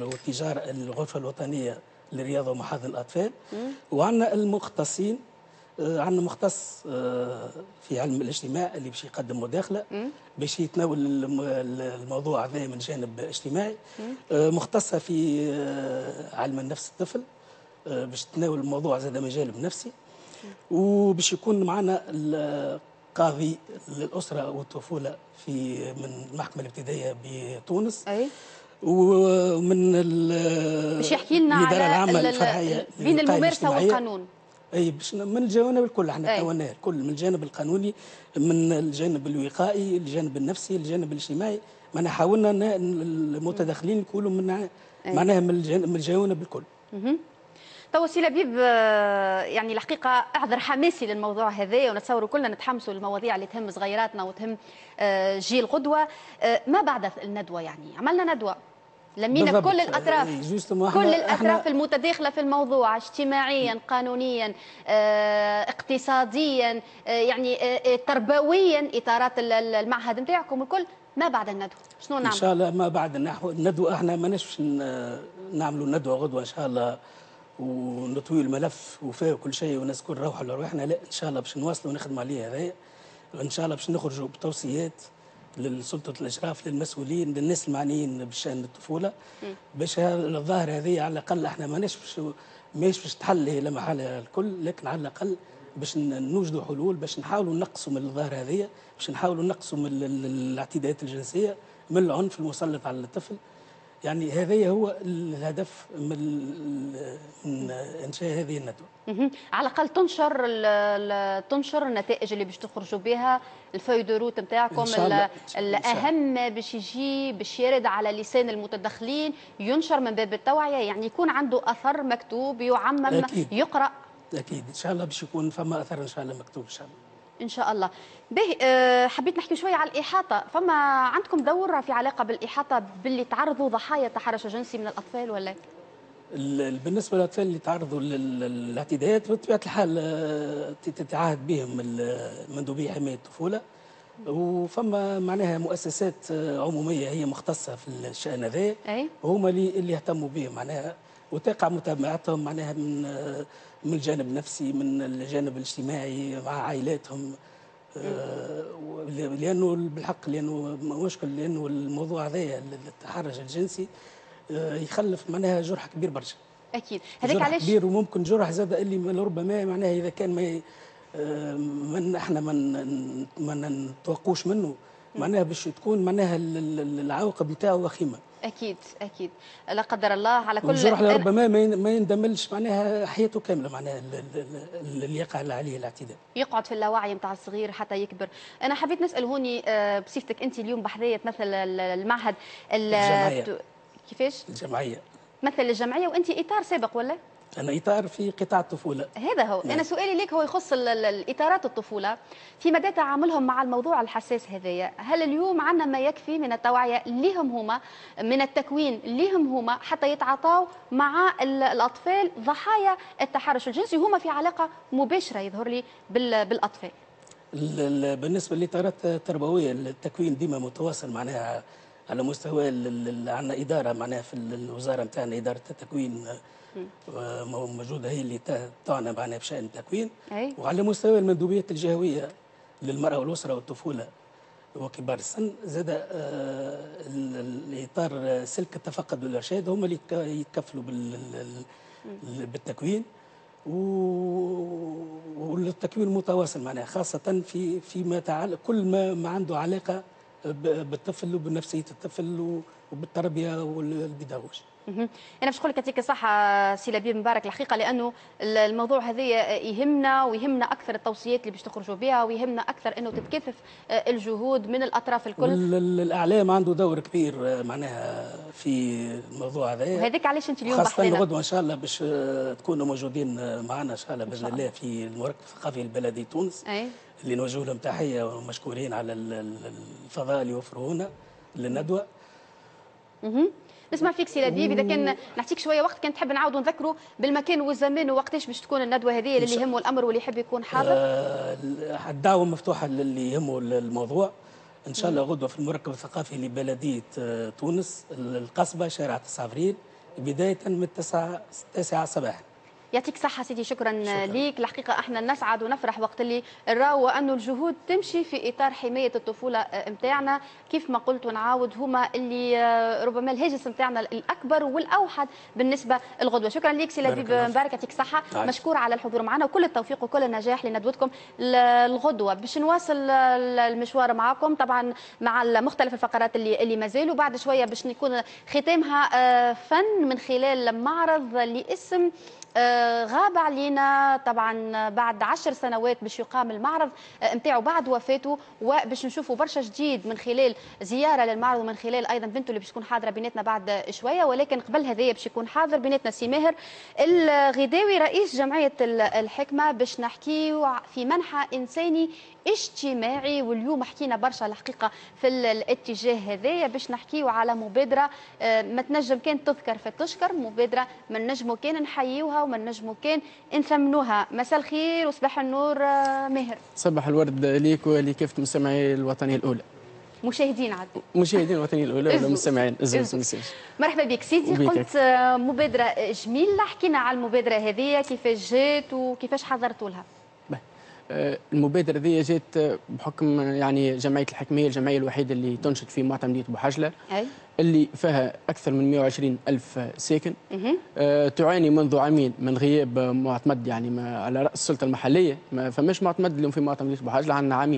والتجاره، الغرفه الوطنيه للرياضه ومحاضن الاطفال، وعندنا المختصين عندنا مختص في علم الاجتماع اللي باش يقدم مداخله باش يتناول الموضوع هذا من جانب اجتماعي. مختصه في علم النفس الطفل باش تناول الموضوع زاد من جانب نفسي. وباش يكون معنا القاضي للاسره والطفوله من المحكمه الابتدائيه بتونس. اي ومن باش يحكي لنا الاداره العامه على الفرعيه بين الممارسه والقانون. اي باش من الجوانب الكل احنا تناولناه الكل، من الجانب القانوني، من الجانب الوقائي، الجانب النفسي، الجانب الاجتماعي. معناها حاولنا المتداخلين يكونوا معناها من الجوانب الكل. تو سي لبيب، يعني الحقيقه اعذر حماسي للموضوع هذا، ونتصور كلنا نتحمسوا للمواضيع اللي تهم صغيراتنا وتهم جيل غدوه. ما بعد الندوه يعني عملنا ندوه لمينا كل الاطراف، كل الاطراف المتداخله في الموضوع، اجتماعيا، قانونيا، اقتصاديا، يعني تربويا، اطارات المعهد نتاعكم الكل. ما بعد الندوه شنو نعمل؟ ان شاء الله ما بعد الندوه احنا ماناش نعملوا ندوه غدوه ان شاء الله ونطوي الملف وفيه كل شيء والناس كل روحوا لروحنا. لا، ان شاء الله باش نواصلوا ونخدموا عليه هذايا. ان شاء الله باش نخرجوا بتوصيات للسلطة الإشراف، للمسؤولين، للناس المعنيين بشأن الطفولة، باش الظاهرة هذه على الأقل احنا ماناش باش تحل لا محالة الكل، لكن على الأقل باش نوجدوا حلول باش نحاولوا نقصوا من الظاهرة هذه، باش نحاولوا نقصوا من الاعتداءات الجنسية، من العنف المسلط على الطفل. يعني هذا هو الهدف من انشاء هذه الندوه. على الاقل تنشر النتائج اللي باش تخرجوا بها، الفوي دو روت نتاعكم الاهم باش يرد على لسان المتدخلين، ينشر من باب التوعيه، يعني يكون عنده اثر مكتوب يعمم أكيد. يقرا اكيد ان شاء الله باش يكون فما اثر ان شاء الله مكتوب ان شاء الله. ان شاء الله. به حبيت نحكي شويه على الاحاطه، فما عندكم دور في علاقه بالاحاطه باللي تعرضوا ضحايا التحرش الجنسي من الاطفال ولا؟ بالنسبه للاطفال اللي تعرضوا للاعتداءات بطبيعه الحال تتعاهد بهم مندوبيه حمايه الطفوله، وفما معناها مؤسسات عموميه هي مختصه في الشان هذا، وهما اللي يهتموا بهم معناها، وتقع متابعتهم معناها من الجانب النفسي، من الجانب الاجتماعي مع عائلاتهم. لانه بالحق لانه مشكل، لانه الموضوع هذا التحرش الجنسي يخلف معناها جرح كبير برشا. اكيد هذاك علاش كبير، وممكن جرح زاد اللي لربما معناها اذا كان احنا ما نتوقوش منه معناها باش تكون معناها العواقب نتاعو وخيمه. اكيد اكيد، لا قدر الله على كل الجرح ربما ما يندملش معناها حياته كامله، معناها اللي يقع عليه الاعتداء يقعد في اللاوعي نتاع الصغير حتى يكبر. انا حبيت نسال هوني بصفتك انت اليوم بحذايه تمثل المعهد الجمعيه. كيفاش؟ الجمعيه مثل الجمعيه، وانت اطار سابق ولا؟ أنا إطار في قطاع الطفولة. هذا هو. أنا سؤالي لك هو يخص الإطارات الطفولة في مدى تعاملهم مع الموضوع الحساس هذايا. هل اليوم عندنا ما يكفي من التوعية لهم هما، من التكوين لهم هما، حتى يتعاطوا مع الأطفال ضحايا التحرش الجنسي هما في علاقة مباشرة يظهر لي بالأطفال؟ بالنسبة للإطارات التربوية التكوين ديما متواصل معناها على مستوى عندنا إدارة معناها في الوزارة نتاعنا، إدارة التكوين موجوده هي اللي تعنى معنا بشان التكوين. وعلى مستوى المندوبيات الجهويه للمراه والاسره والطفوله وكبار السن زاد الاطار سلك التفقد والارشاد هم اللي يتكفلوا بالتكوين، والتكوين متواصل معناها خاصه فيما يتعلق كل ما عنده علاقه بالطفل وبنفسيه الطفل وبالتربيه والبيداغوجي. انا باش نقول لك يعطيك الصحه سي لبيب مبارك الحقيقه، لانه الموضوع هذا يهمنا ويهمنا اكثر التوصيات اللي باش تخرجوا بها، ويهمنا اكثر انه تتكثف الجهود من الاطراف الكل. الاعلام عنده دور كبير معناها في الموضوع هذا، وهذاك علاش انت اليوم خاصه غدوه ان شاء الله باش تكونوا موجودين معنا ان شاء الله باذن الله في المركز الثقافي البلدي تونس. اللي نوجه لهم تحيه ومشكورين على الفضاء اللي وفروه لنا للندوه. نسمع فيك سي لبيب، اذا كان نعطيك شويه وقت كان تحب نعاودوا نذكروا بالمكان والزمان ووقتاش باش تكون الندوه هذه للي يهمه الامر واللي يحب يكون حاضر. الدعوه مفتوحه للي يهمه الموضوع ان شاء الله غدوه في المركب الثقافي لبلديه تونس القصبه شارع 9 افريل بدايه من 9 صباحا. يعطيك صحة سيدي، شكرا ليك. الحقيقة احنا نسعد ونفرح وقت اللي نراو أنه الجهود تمشي في إطار حماية الطفولة متاعنا، كيف ما قلت ونعاود هما اللي ربما الهاجس متاعنا الأكبر والأوحد بالنسبة للغدوة. شكرا ليك سي لبيب مبارك، يعطيك صحة، مشكور على الحضور معنا وكل التوفيق وكل النجاح لندوتكم الغدوة. باش نواصل المشوار معكم طبعا مع مختلف الفقرات اللي مازالوا، بعد شوية باش نكون ختامها فن من خلال معرض لاسم غاب علينا طبعا بعد 10 سنوات باش يقام المعرض نتاعو بعد وفاته، وباش نشوفوا برشا جديد من خلال زياره للمعرض ومن خلال ايضا بنته اللي باش تكون حاضره بيناتنا بعد شويه. ولكن قبل هذايا باش يكون حاضر بيناتنا سي ماهر الغداوي رئيس جمعيه الحكمه باش نحكيو في منحى انساني اجتماعي، واليوم حكينا برشا الحقيقه في الاتجاه هذايا باش نحكيو على مبادره ما تنجم كان تذكر فتشكر، مبادره ما نجمو كان نحييوها وما نجمو كان نثمنوها. مساء الخير وصباح النور ماهر. صباح الورد ليك ولكافة مستمعي الوطنية الأولى. مشاهدين عاد مشاهدين الوطنية الأولى ولا مستمعين مرحبا بك سيدي. قلت مبادرة جميلة، حكينا على المبادرة هذه كيفاش جات وكيفاش حضرتوا لها. المبادرة دي جات بحكم يعني جمعية الحكمية، الجمعية الوحيدة اللي تنشط في معتمدية بوحجلة اللي فيها أكثر من 120 ألف ساكن. تعاني منذ عامين من غياب معتمد يعني على رأس السلطة المحلية، ما فماش معتمد اليوم في معتمدية بوحجلة، عندنا عامين.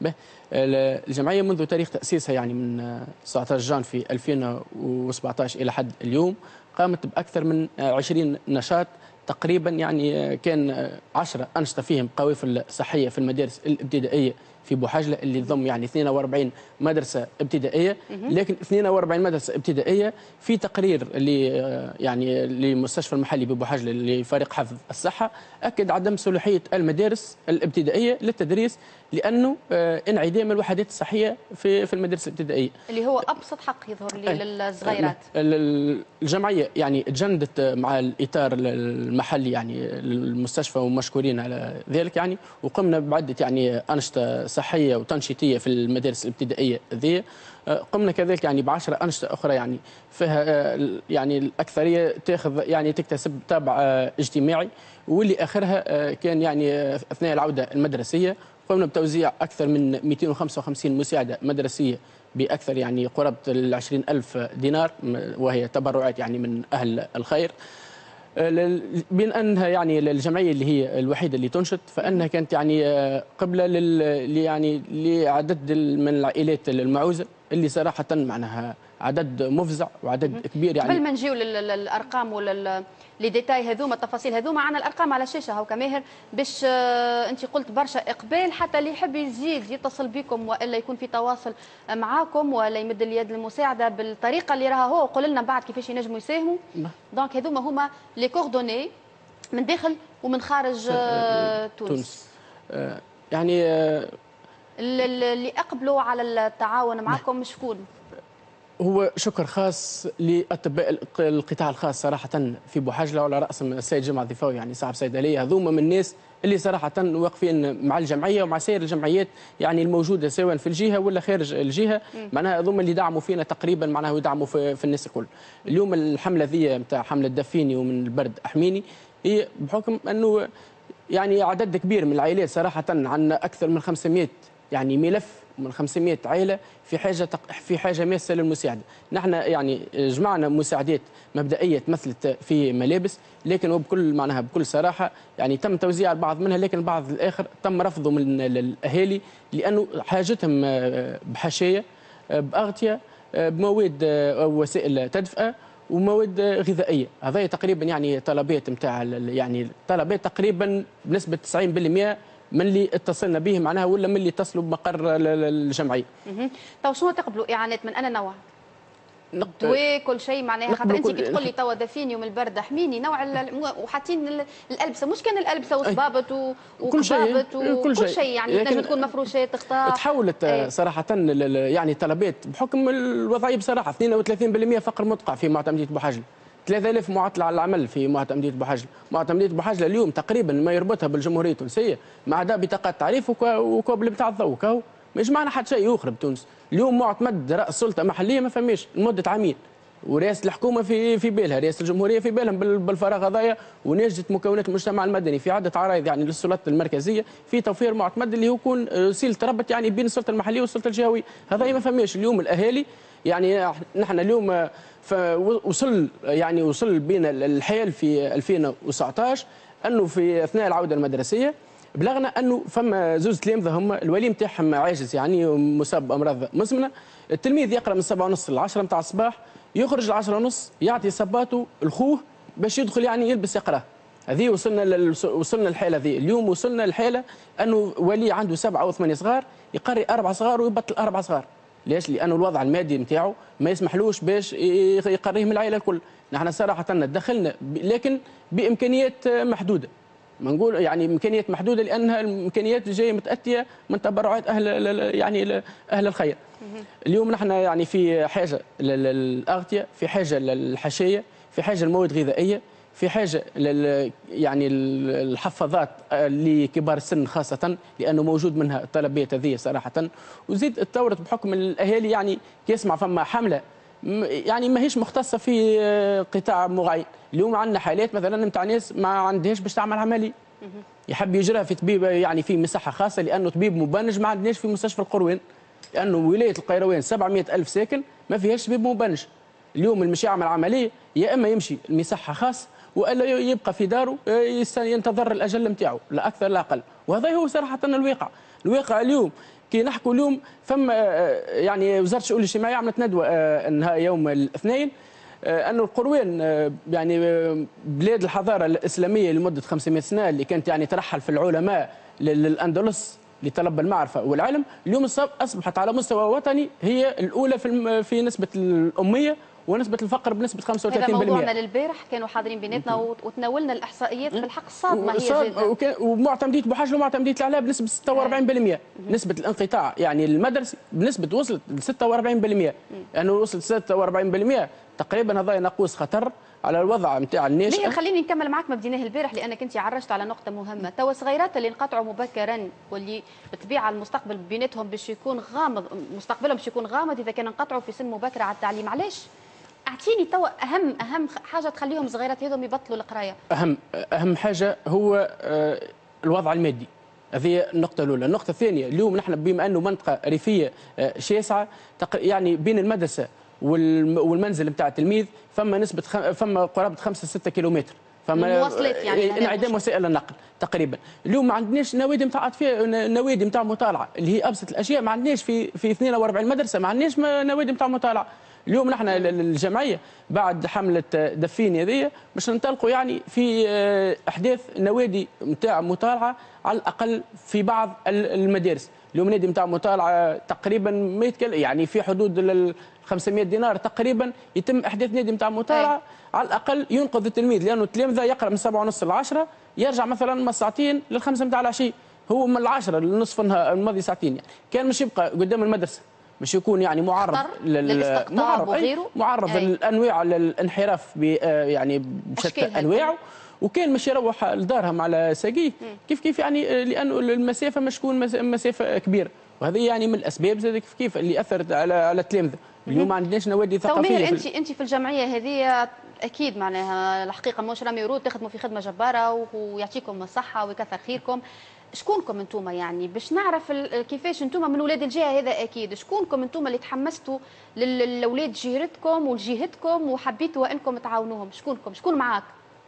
الجمعية منذ تاريخ تأسيسها يعني من 19 جان في 2017 إلى حد اليوم قامت بأكثر من 20 نشاط تقريبا، يعني كان 10 أنشطة فيهم قوافل صحية في المدارس الابتدائية في بوحجلة اللي تضم يعني 42 مدرسة ابتدائية. لكن 42 مدرسة ابتدائية في تقرير يعني للمستشفى المحلي ببوحجلة لفريق حفظ الصحة أكد عدم صلاحية المدارس الابتدائية للتدريس لأنه انعدام الوحدات الصحية في المدارس الابتدائية اللي هو أبسط حق يظهر لي للصغيرات. الجمعية يعني تجندت مع الإطار المحلي يعني المستشفى ومشكورين على ذلك يعني، وقمنا بعدة يعني أنشطة صحية وتنشيطية في المدارس الابتدائية ذي. قمنا كذلك يعني ب10 أنشطة أخرى يعني فيها يعني الأكثرية تاخذ يعني تكتسب طابع اجتماعي، واللي آخرها كان يعني أثناء العودة المدرسية قمنا بتوزيع أكثر من 255 مساعدة مدرسية بأكثر يعني قرابة 20,000 دينار، وهي تبرعات يعني من أهل الخير. بين أنها يعني الجمعية اللي هي الوحيدة اللي تنشط، فأنها كانت يعني قبل يعني لعدد من العائلات المعوزة اللي صراحة معناها عدد مفزع وعدد كبير. يعني قبل ما نجيو للارقام وللديتاي هذوما التفاصيل هذوما، عنا الارقام على الشاشه هاو كماهر باش انت قلت برشا اقبال، حتى اللي يحب يزيد يتصل بكم والا يكون في تواصل معاكم ولا يمد اليد للمساعده بالطريقه اللي راها هو، وقول لنا بعد كيفاش ينجموا يساهموا. دونك هذوما هما لي كوردوني من داخل ومن خارج تونس. يعني اللي اقبلوا على التعاون معكم شكون؟ هو شكر خاص لاطباء القطاع الخاص صراحه في بوحجله، وعلى راسهم السيد جمعه الضفاوي يعني صاحب صيدليه. هذوما من الناس اللي صراحه واقفين مع الجمعيه ومع سائر الجمعيات يعني الموجوده سواء في الجهه ولا خارج الجهه، معناها هذوما اللي دعموا فينا تقريبا، معناها يدعموا في الناس الكل. اليوم الحمله ذي نتاع حمله دفيني ومن البرد احميني هي بحكم انه يعني عدد كبير من العائلات صراحه، عندنا اكثر من 500 يعني ملف من 500 عائله في حاجه ماسه للمساعده. نحن يعني جمعنا مساعدات مبدئيه تمثلت في ملابس، لكن وبكل معناها بكل صراحه يعني تم توزيع البعض منها، لكن البعض الاخر تم رفضه من الاهالي لانه حاجتهم بحشايه، باغطيه، بمواد او وسائل تدفئه ومواد غذائيه. هذا تقريبا يعني طلبات نتاع يعني طلبات تقريبا بنسبه 90% من اللي اتصلنا به معناها ولا من اللي اتصلوا بمقر الجمعية. طيب شنو تقبلوا اعانات من انا نوع؟ دواء كل شيء معناها، خاطر انت كي تقول لي توا دافيني ومن البرد احميني نوع وحاطين الالبسه، مش كان الالبسه وصبابط وقبابط وكل شيء يعني تنجم تكون مفروشات اختار. تحولت صراحه يعني طلبات بحكم الوضعيه بصراحه 32% فقر مدقع في معتمديه بوحجله، 3000 معطل على العمل في معتمدية بوحجلة. معتمدية بوحجلة اليوم تقريبا ما يربطها بالجمهورية التونسية مع أداء بطاقات تعريف وكابل بتاع الضوء كهو، ما يجمعنا حتى شيء يخرب تونس. اليوم معتمد رأس سلطة محلية ما فماش لمدة عامين، ورئاسه الحكومه في بالها، رئاسه الجمهوريه في بالهم بالفراغ هذايا، ونجدت مكونات المجتمع المدني في عده عرايض يعني للسلطات المركزيه في توفير معتمد اللي هو يكون وسيله ربط يعني بين السلطه المحليه والسلطه الجهويه. هذا ما فماش اليوم. الاهالي يعني نحن اليوم وصل بين الحال في 2019 انه في اثناء العوده المدرسيه بلغنا انه فما زوج تلامذه هما الولي نتاعهم عاجز يعني مصاب بامراض مزمنه. التلميذ يقرا من 7:30 ل 10 نتاع الصباح، يخرج ل 10:30 يعطي صباته لخوه باش يدخل يعني يلبس يقراه. هذه وصلنا الحاله هذه. اليوم وصلنا الحاله انه ولي عنده 7 أو 8 صغار يقري 4 صغار ويبطل 4 صغار. ليش؟ لانه الوضع المادي نتاعو ما يسمحلوش باش يقريهم العائله الكل. نحن صراحه دخلنا لكن بامكانيات محدوده. ما نقول يعني امكانيات محدوده لانها الامكانيات جايه متاتيه من تبرعات اهل الخير. اليوم نحن يعني في حاجه للاغذيه، في حاجه للحشايه، في حاجه للمواد الغذائيه، في حاجه يعني الحفاظات لكبار السن خاصه لانه موجود منها الطلبيات هذه صراحه. وزيد تطورت بحكم الاهالي يعني يسمع فما حمله يعني ماهيش مختصه في قطاع معين. اليوم عندنا حالات مثلا نتاع ناس ما عندهاش باش تعمل عمليه، يحب يجرها في طبيب يعني في مساحه خاصه لانه طبيب مبنج ما عندناش في مستشفى القروان، لانه ولايه القيروان 700,000 ساكن ما فيهاش طبيب مبنج. اليوم المشي يعمل عمليه يا اما يمشي لمساحه خاص والا يبقى في داره ينتظر الاجل نتاعو لا اكثر لا اقل. وهذا هو صراحه الواقع اليوم. كي نحكوا اليوم فما يعني وزاره الشؤون الاجتماعيه عملت ندوه يوم الاثنين انه القروان يعني بلاد الحضاره الاسلاميه لمده 500 سنه اللي كانت يعني ترحل في العلماء للاندلس لطلب المعرفه والعلم، اليوم اصبحت على مستوى وطني هي الاولى في نسبه الاميه ونسبه الفقر بنسبه 35%. هذا موضوعنا للبارح، كانوا حاضرين بيناتنا وتناولنا الاحصائيات في الحق الصادمه هي جدا. ومعتمديه بوحاجه ومعتمديه الاعلام بنسبه 46%. نسبه الانقطاع يعني المدرسي بنسبه وصلت ل 46%. يعني وصلت 46% تقريبا. هذا ناقوس خطر على الوضع نتاع الناشئه. خليني نكمل معك ما بديناه البارح لانك انت عرجت على نقطه مهمه. توا الصغيرات اللي انقطعوا مبكرا واللي بالطبيعه المستقبل بيناتهم باش يكون غامض، مستقبلهم باش يكون غامض اذا كان انقطعوا في سن مبكره على التعليم. علاش؟ اعطيني توا اهم حاجه تخليهم صغيرات هذم يبطلوا القرايه. اهم حاجه هو الوضع المادي. هذه النقطه الاولى. النقطه الثانيه اليوم نحن بما انه منطقه ريفيه شاسعه يعني بين المدرسه والمنزل نتاع التلميذ فما قرابه 5-6 كيلومتر. فما المواصلات يعني انعدام وسائل النقل تقريبا. اليوم ما عندناش نوادي نتاع نوادي نتاع مطالعه اللي هي ابسط الاشياء. ما عندناش في 42 مدرسه ما عندناش نوادي نتاع مطالعه. اليوم نحن الجمعيه بعد حمله دفيني هذه باش ننطلقوا يعني في احداث نوادي نتاع مطالعه على الاقل في بعض المدارس. اليوم نادي نتاع مطالعه تقريبا ما يتكلم يعني في حدود ال 500 دينار تقريبا يتم احداث نادي نتاع مطالعه على الاقل ينقذ التلميذ، لانه التلميذ يقرا من 7:30 ل 10 يرجع مثلا من ساعتين لل5 نتاع العشيه، هو من 10 لنصف النهار الماضي ساعتين يعني. كان مش يبقى قدام المدرسه مش يكون يعني معرض للاستقطاب وغيره، معرض للانواع الانحراف يعني بشتى انواعه، وكان مش يروح لدارهم على ساقيه كيف يعني لانه المسافه مش تكون مسافه كبيره. وهذه يعني من الاسباب زاد كيف اللي اثرت على التلامذه. اليوم ما عندناش نوادي ثقافيه. انت في الجمعيه هذه اكيد معناها الحقيقه مش رامي ورود، تخدموا في خدمه جباره ويعطيكم الصحه ويكثر خيركم. شكونكم انتم يعني باش نعرف كيفاش انتم من ولاد الجهه هذا اكيد، شكونكم انتم اللي تحمستوا للاولاد جيرتكم ولجهتكم وحبيتوا انكم تعاونوهم؟ شكون معاك؟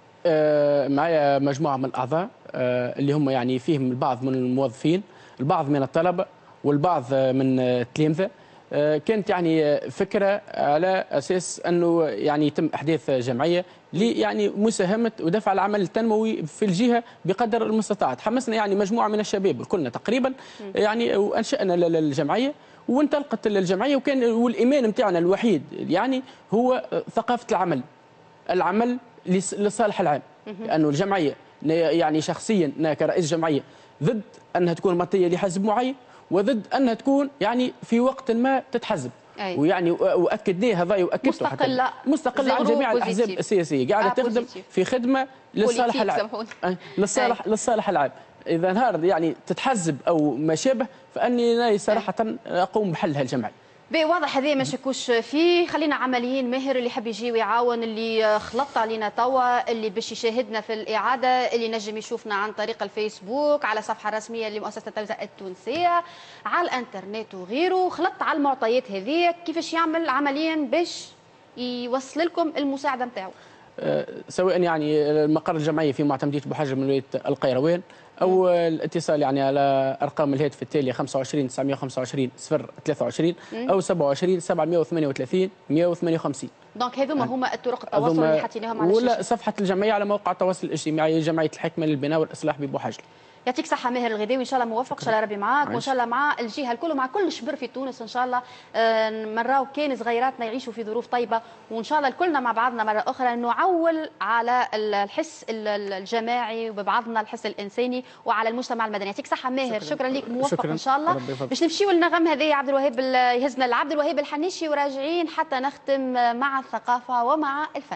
معايا مجموعه من الاعضاء اللي هم يعني فيهم البعض من الموظفين، البعض من الطلبه، والبعض من التلامذه. كانت يعني فكره على اساس انه يعني يتم احداث جمعيه يعني مساهمه ودفع العمل التنموي في الجهه بقدر المستطاع. تحمسنا يعني مجموعه من الشباب كلنا تقريبا يعني وانشانا الجمعيه وانطلقت الجمعيه. وكان والايمان نتاعنا الوحيد يعني هو ثقافه العمل لصالح العام. لانه الجمعيه يعني شخصيا انا كرئيس جمعيه ضد انها تكون مطيه لحزب معين، وضد انها تكون يعني في وقت ما تتحزب. ويعني واكدناه هذا واكدته مستقله عن جميع الاحزاب السياسيه قاعده تخدم في خدمه للصالح العام. للصالح العام. اذا نهار يعني تتحزب او ما شابه فاني صراحه اقوم بحل هالجمعيه. واضح هذا ما نشكوش فيه. خلينا عمليين. ماهر اللي يحب يجي ويعاون، اللي خلط علينا توا، اللي باش يشاهدنا في الاعاده، اللي نجم يشوفنا عن طريق الفيسبوك على الصفحه الرسميه لمؤسسه التلفزه التونسيه، على الانترنت وغيره، خلط على المعطيات هذه كيفاش يعمل عمليا باش يوصل لكم المساعده نتاعو. سواء يعني المقر الجمعيه في معتمديه بوحجه من ولايه القيروان، او الاتصال يعني على ارقام الهاتف التاليه 25 925 023 او 27 738 158. دونك هذوما هما الطرق التواصل اللي حطيناهم على الشاشه، ولا صفحه الجمعيه على موقع التواصل الاجتماعي جمعيه الحكمه للبناء والاصلاح ببوحجه. يعطيك صحة ماهر الغداوي، إن شاء الله موفق، إن شاء الله ربي معاك، وإن شاء الله مع الجهة الكل ومع كل شبر في تونس، إن شاء الله نراو كان صغيراتنا يعيشوا في ظروف طيبة، وإن شاء الله كلنا مع بعضنا مرة أخرى نعول على الحس الجماعي وببعضنا الحس الإنساني وعلى المجتمع المدني. يعطيك صحة ماهر، شكرا لك، موفق إن شاء الله. باش نمشيو للنغم هذه عبد الوهاب يهزنا العبد الوهاب الحنيشي وراجعين حتى نختم مع الثقافة ومع الفن.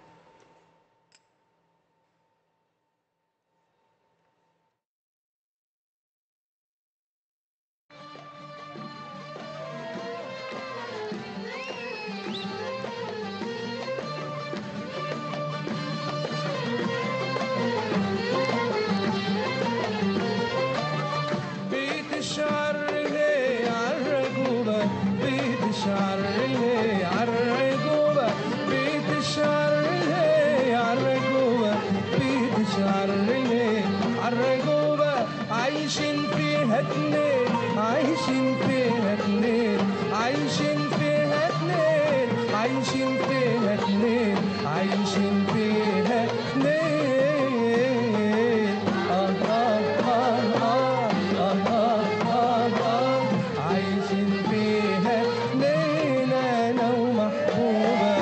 عايشين فيها اتنين، عايشين فيها اتنين، عايشين فيها اتنين، عايشين فيها اتنين، عايشين فيها اتنين. عايشين فيها اتنين انا ومحبوبة.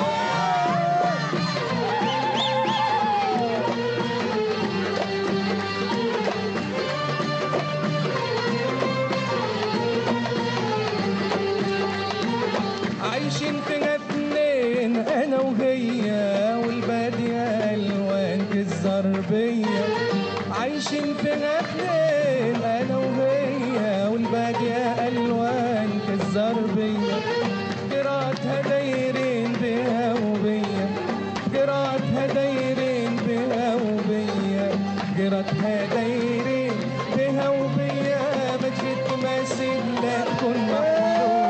عايشين فيها اتنين انا وهي والبادية الوان كالزربية. عايشين فيها اتنين انا وهي والبادية الوان كالزربية. جراتها دايرين بها وبيا، جراتها دايرين بها وبيا، جراتها دايرين بها وبيا. ما تجي تماثل لا تكون محبوبة.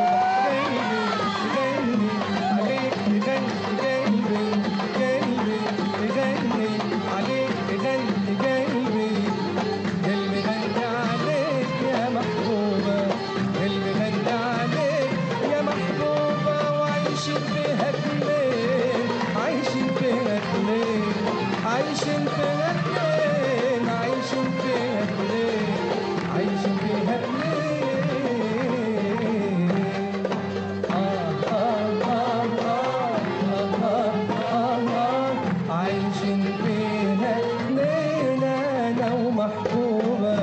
عايشين فيها اتنين، عايشين فيها اتنين، عايشين فيها اتنين. عايشين فيها اتنين انا ومحبوبة.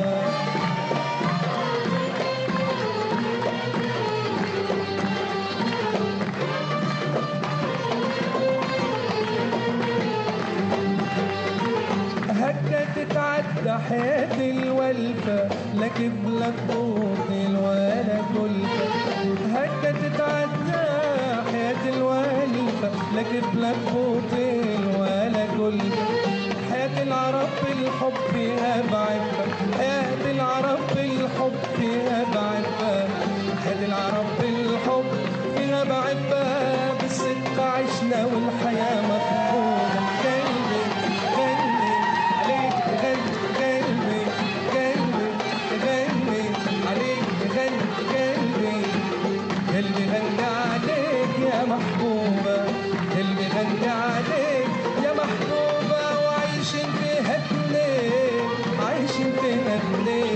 هكا تتعدى حياة الولفة، لا كبلة بوطل ولا كلفة. هكا تتعدى حياة الولفة، لا كبلة بوطل ولا كلفة. حياة العرب بالحب فيها بعفة، حياة العرب بالحب فيها بعفة، حياة العرب بالحب فيها بعفة. بالصدق عشنا والحياة مفقودة. قلبي غني عليك غني، قلبي قلبي غني عليك غني، قلبي قلبي غني عليك يا محبوبة، قلبي غني عليك يا محبوبة. وعايشين فيها اتنين، عايشين فيها اتنين.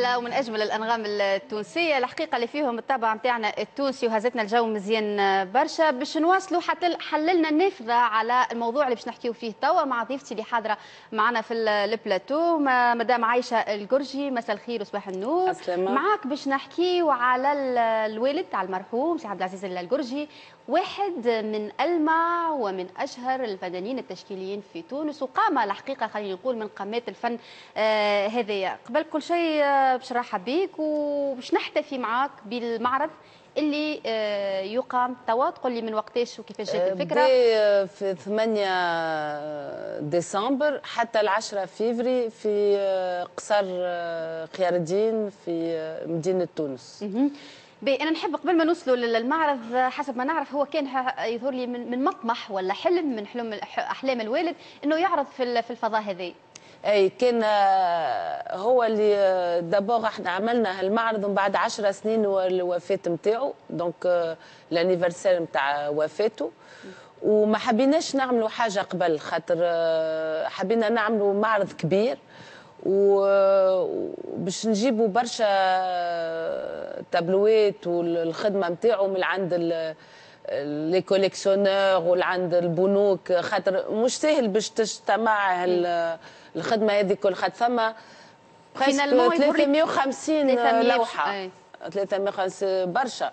احلى ومن اجمل الانغام التونسيه الحقيقه اللي فيهم الطابع نتاعنا التونسي وهزتنا الجو مزيان برشا. باش نواصلوا حتى حللنا نافذه على الموضوع اللي باش نحكيو فيه توا مع ضيفتي اللي حاضره معنا في البلاتو مدام عايشه القرجي. مساء الخير وصباح النور. السلامة. معاك باش نحكيو على الوالد على المرحوم سي عبد العزيز القرجي، واحد من ألمع ومن أشهر الفنانين التشكيليين في تونس، وقام الحقيقة خلينا نقول من قامات الفن هذايا. قبل كل شيء باش نرحب بك وباش نحتفي معاك بالمعرض اللي يقام توا. تقول لي من وقتاش وكيفاش جات الفكرة؟ في 8 ديسمبر حتى 10 فيفري في قصر خيار الدين في مدينة تونس. انا نحب قبل ما نوصلوا للمعرض حسب ما نعرف هو كان يظهر لي من مطمح ولا حلم من احلام الوالد انه يعرض في الفضاء هذا. اي كان هو اللي دابور احنا عملنا هالمعرض ومن بعد 10 سنين الوفاه نتاعو، دونك لانيفرسير نتاع وفاته، وما حبيناش نعملوا حاجه قبل خاطر حبينا نعملوا معرض كبير وباش نجيبوا برشا تابلوات والخدمه نتاعو من عند لي كوليكسيونور وعند البنوك، خاطر مش سهل باش تجتمع الخدمه هذه كل، خاطر ثم 350 لوحه 350 برشا.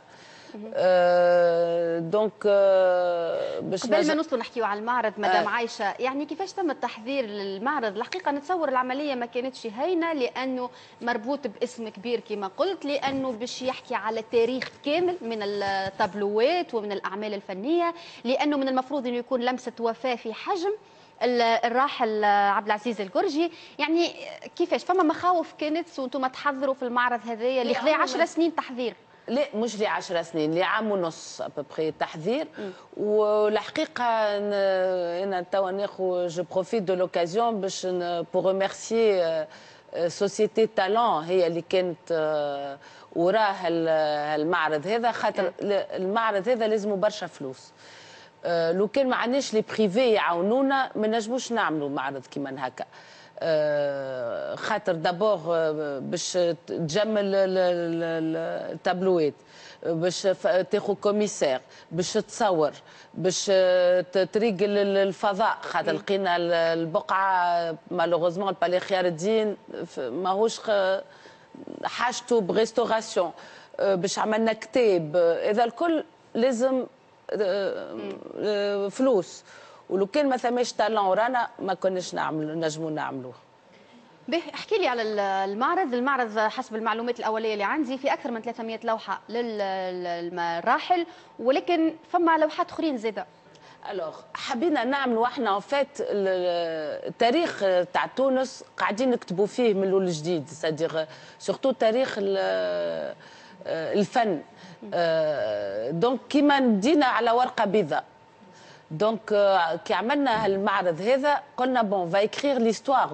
دونك باش قبل ما نوصلوا نحكيو على المعرض مدام عايشه، يعني كيفاش تم التحضير للمعرض؟ الحقيقه نتصور العمليه ما كانتش هينه لانه مربوط باسم كبير كما قلت، لانه باش يحكي على تاريخ كامل من التابلوات ومن الاعمال الفنيه، لانه من المفروض انه يكون لمسه وفاه في حجم الراحل عبد العزيز القرجي. يعني كيفاش فما مخاوف كانت وانتم تحضروا في المعرض هذايا اللي خذا 10 سنين تحضير؟ لا مش لي 10 سنين، لي عام ونص ابوبخي تحضير. والحقيقه انا توا ناخذ جو بروفيت دو لوكازيون باش بور ريميرسيي سوسيتي تالون هي اللي كانت وراه المعرض هذا، خاطر المعرض هذا لازمه برشا فلوس. لو كان ما عندناش لي بريفي يعاونونا ما نجموش نعملوا معرض كيما هكا. خاطر دابور باش تجمل التابلوات، باش تاخذ كوميسير، باش تصور، باش تريقل الفضاء، خاطر لقينا البقعه مالوغوزمون البالي خيار الدين ماهوش حاجته بريستوراسيون، باش عملنا كتاب، اذا الكل لازم فلوس. ولو كان ما ثماش تالون ورانا ما كناش نجموا نعملوه. به احكي لي على المعرض حسب المعلومات الاوليه اللي عندي في اكثر من 300 لوحه للراحل، ولكن فما لوحات اخرين زاده. الوغ حبينا نعملوا احنا فات التاريخ تاع تونس قاعدين نكتبوا فيه من الاول جديد، سادير سورتو تاريخ الفن. دونك كيما ندينا على ورقه بيضاء. دونك كي عملنا هالمعرض هذا قلنا بون فا اكرير ليستوار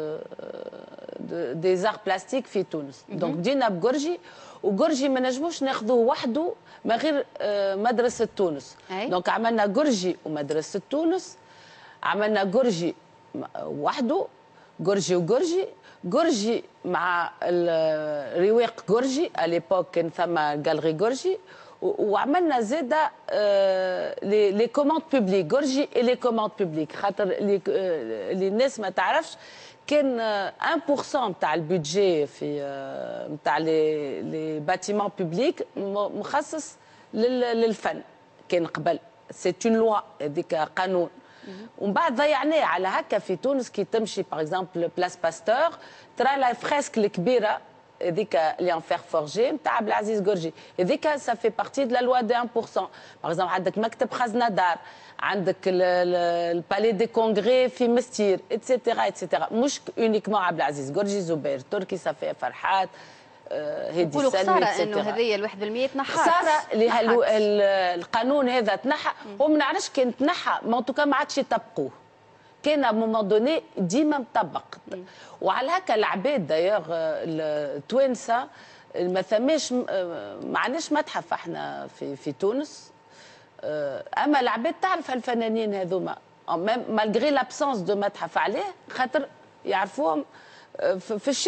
دي زار بلاستيك في تونس. دونك بدينا بقرجي، وقرجي ما نجموش ناخذوه وحده ما غير مدرسه تونس. دونك عملنا قرجي ومدرسه تونس، عملنا قرجي وحده، قرجي وقرجي، قرجي مع الرواق قرجي اليبوك كان ثم جالري قرجي، وعملنا زاده لي كوموند بوبليك قرجي اي لي كوموند بوبليك، خاطر اللي الناس ما تعرفش كان 1% تاع البودجي في نتاع لي باتيمون بوبليك مخصص للفن كان قبل، سي اون لوا هذيك قانون. ومن بعد ضيعناه على هكا. في تونس كي تمشي باغ اكزومبل بلاس باستور ترى لا فريسك الكبيره هذيك اللي ان فير فورجي نتاع عبد العزيز قرجي، هذيك سا في بارتي دو لا لوا دو 1%. باغ اكزومبل عندك مكتب خزنه دار، عندك البالي دي كونغري في مستير اتسيتيرا اتسيتيرا، مش اونيكمون عبد العزيز قرجي، زبير تركي، صفيه فرحات، هدي سلمي اتسيتيرا. انه هذه ال 1% تنحى، خساره اللي القانون هذا تنحى، وما نعرفش كان تنحى ما توكا ما عادش يطبقوه، كان ا مومون دوني ديما مطبق. وعلى هكا العباد دايوغ التوانسه ما ثماش ما عندناش متحف احنا في تونس، اما العباد تعرف هالفنانين هذوما مالغري لابسونس دو متحف عليه، خاطر يعرفوهم في الشارع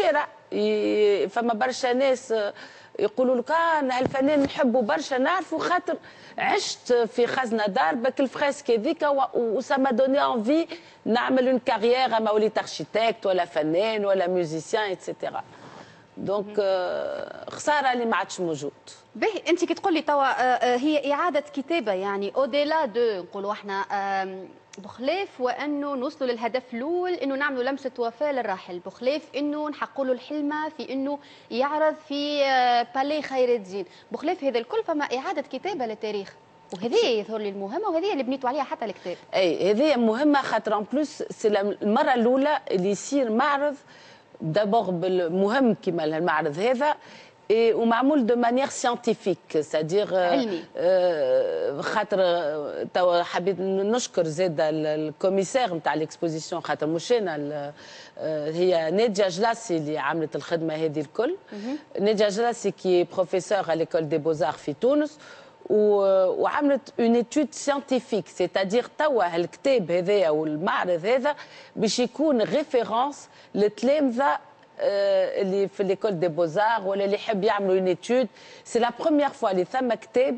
فما برشا ناس يقولوا لك هالفنان نحبه برشا نعرفه خاطر عشت في خزنه دار بك الفريسك هذيك وسما دوني انفي نعمل اون كارير اما وليت اركيتكت ولا فنان ولا ميوزيسيان اتسيتيرا. دونك خساره اللي ما عادش موجود. باهي انت كي تقول لي توا هي اعاده كتابه يعني اوديلا دو نقولوا احنا بخلاف وانه نوصلوا للهدف الاول انه نعملوا لمسه وفاه للراحل، بخلاف انه نحققوا له الحلمه في انه يعرض في بالي خير الدين، بخلاف هذا الكل فما اعاده كتابه للتاريخ، وهذه يظهر لي المهمه وهذه اللي بنيتوا عليها حتى الكتاب. اي هذه مهمه خاطر ان بلوس سي المره الاولى اللي يصير معرض دابور مهم كيما المعرض هذا ومعمول دو مانيير سيانتيفيك سادير علمي. خاطر توا حبيت نشكر زاد الكوميسير نتاع ليكسبوزيسيون خاطر مش انا هي ناديه جلاسي اللي عملت الخدمه هذه الكل. ناديه جلاسي كي بروفيسور على ليكول دي بوزار في تونس وعملت اون ايتود سيانتيفيك سيتادير توا الكتاب هذايا والمعرض هذا باش يكون ريفيرونس للتلامذه اللي في ليكول دي بوزار ولا اللي يحب يعملوا اون ايتود. سي لا بروميير فوا اللي ثم كتاب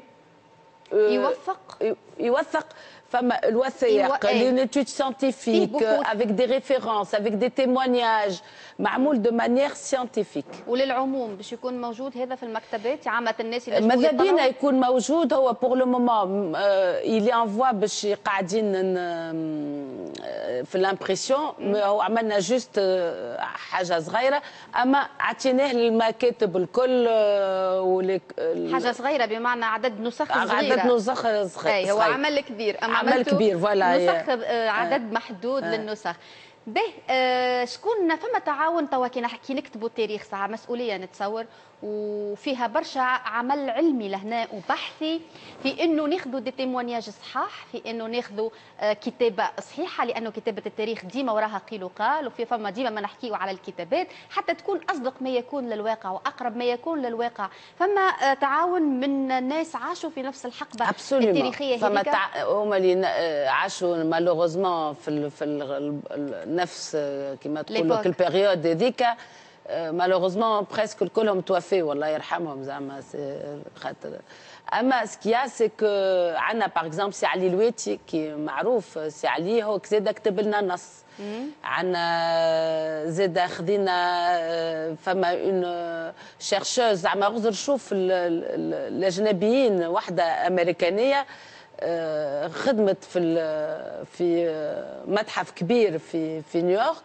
يوثق فما الوثائق لون ايتود سيانتيفيك افيك دي ريفيرونس افيك دي تيموانياج معمول دو مانيير سيانتيفيك. وللعموم باش يكون موجود هذا في المكتبات عامه الناس اللي ماذا بينا يكون موجود. هو بور لو مومون يلي انفوا باش قاعدين في الامبريسيون هو عملنا جوست حاجه صغيره اما عطيناه للمكاتب الكل حاجه صغيره بمعنى عدد نسخ صغيره. عدد نسخ صغير. هو عمل كبير اما عمل كبير فوالا نسخ عدد محدود للنسخ. به شكون فما تعاون توا كي نكتبوا التاريخ ساعه مسؤوليه نتصور وفيها برشا عمل علمي لهنا وبحثي في انه ناخذوا دي تيموانياج صحاح في انه ناخذوا كتابه صحيحه لانه كتابه التاريخ ديما وراها قيل وقال وفي فما ديما ما نحكيوا على الكتابات حتى تكون اصدق ما يكون للواقع واقرب ما يكون للواقع. فما تعاون من الناس عاشوا في نفس الحقبه التاريخيه هذيك. فما هما اللي عاشوا مالوغوزمون في نفس كما تقولوا البيريود هذيك مالوغوزمون بريسك كلهم توفوا والله يرحمهم زعما خاطر. اما سكيا سي كو عندنا باغ اكزومبل سي علي الويتي كي معروف سي علي هو زاد كتب لنا نص. عندنا زاد خذينا فما اون شيرشوز زعما غزر شوف الاجنبيين وحده امريكانيه خدمت في متحف كبير في نيويورك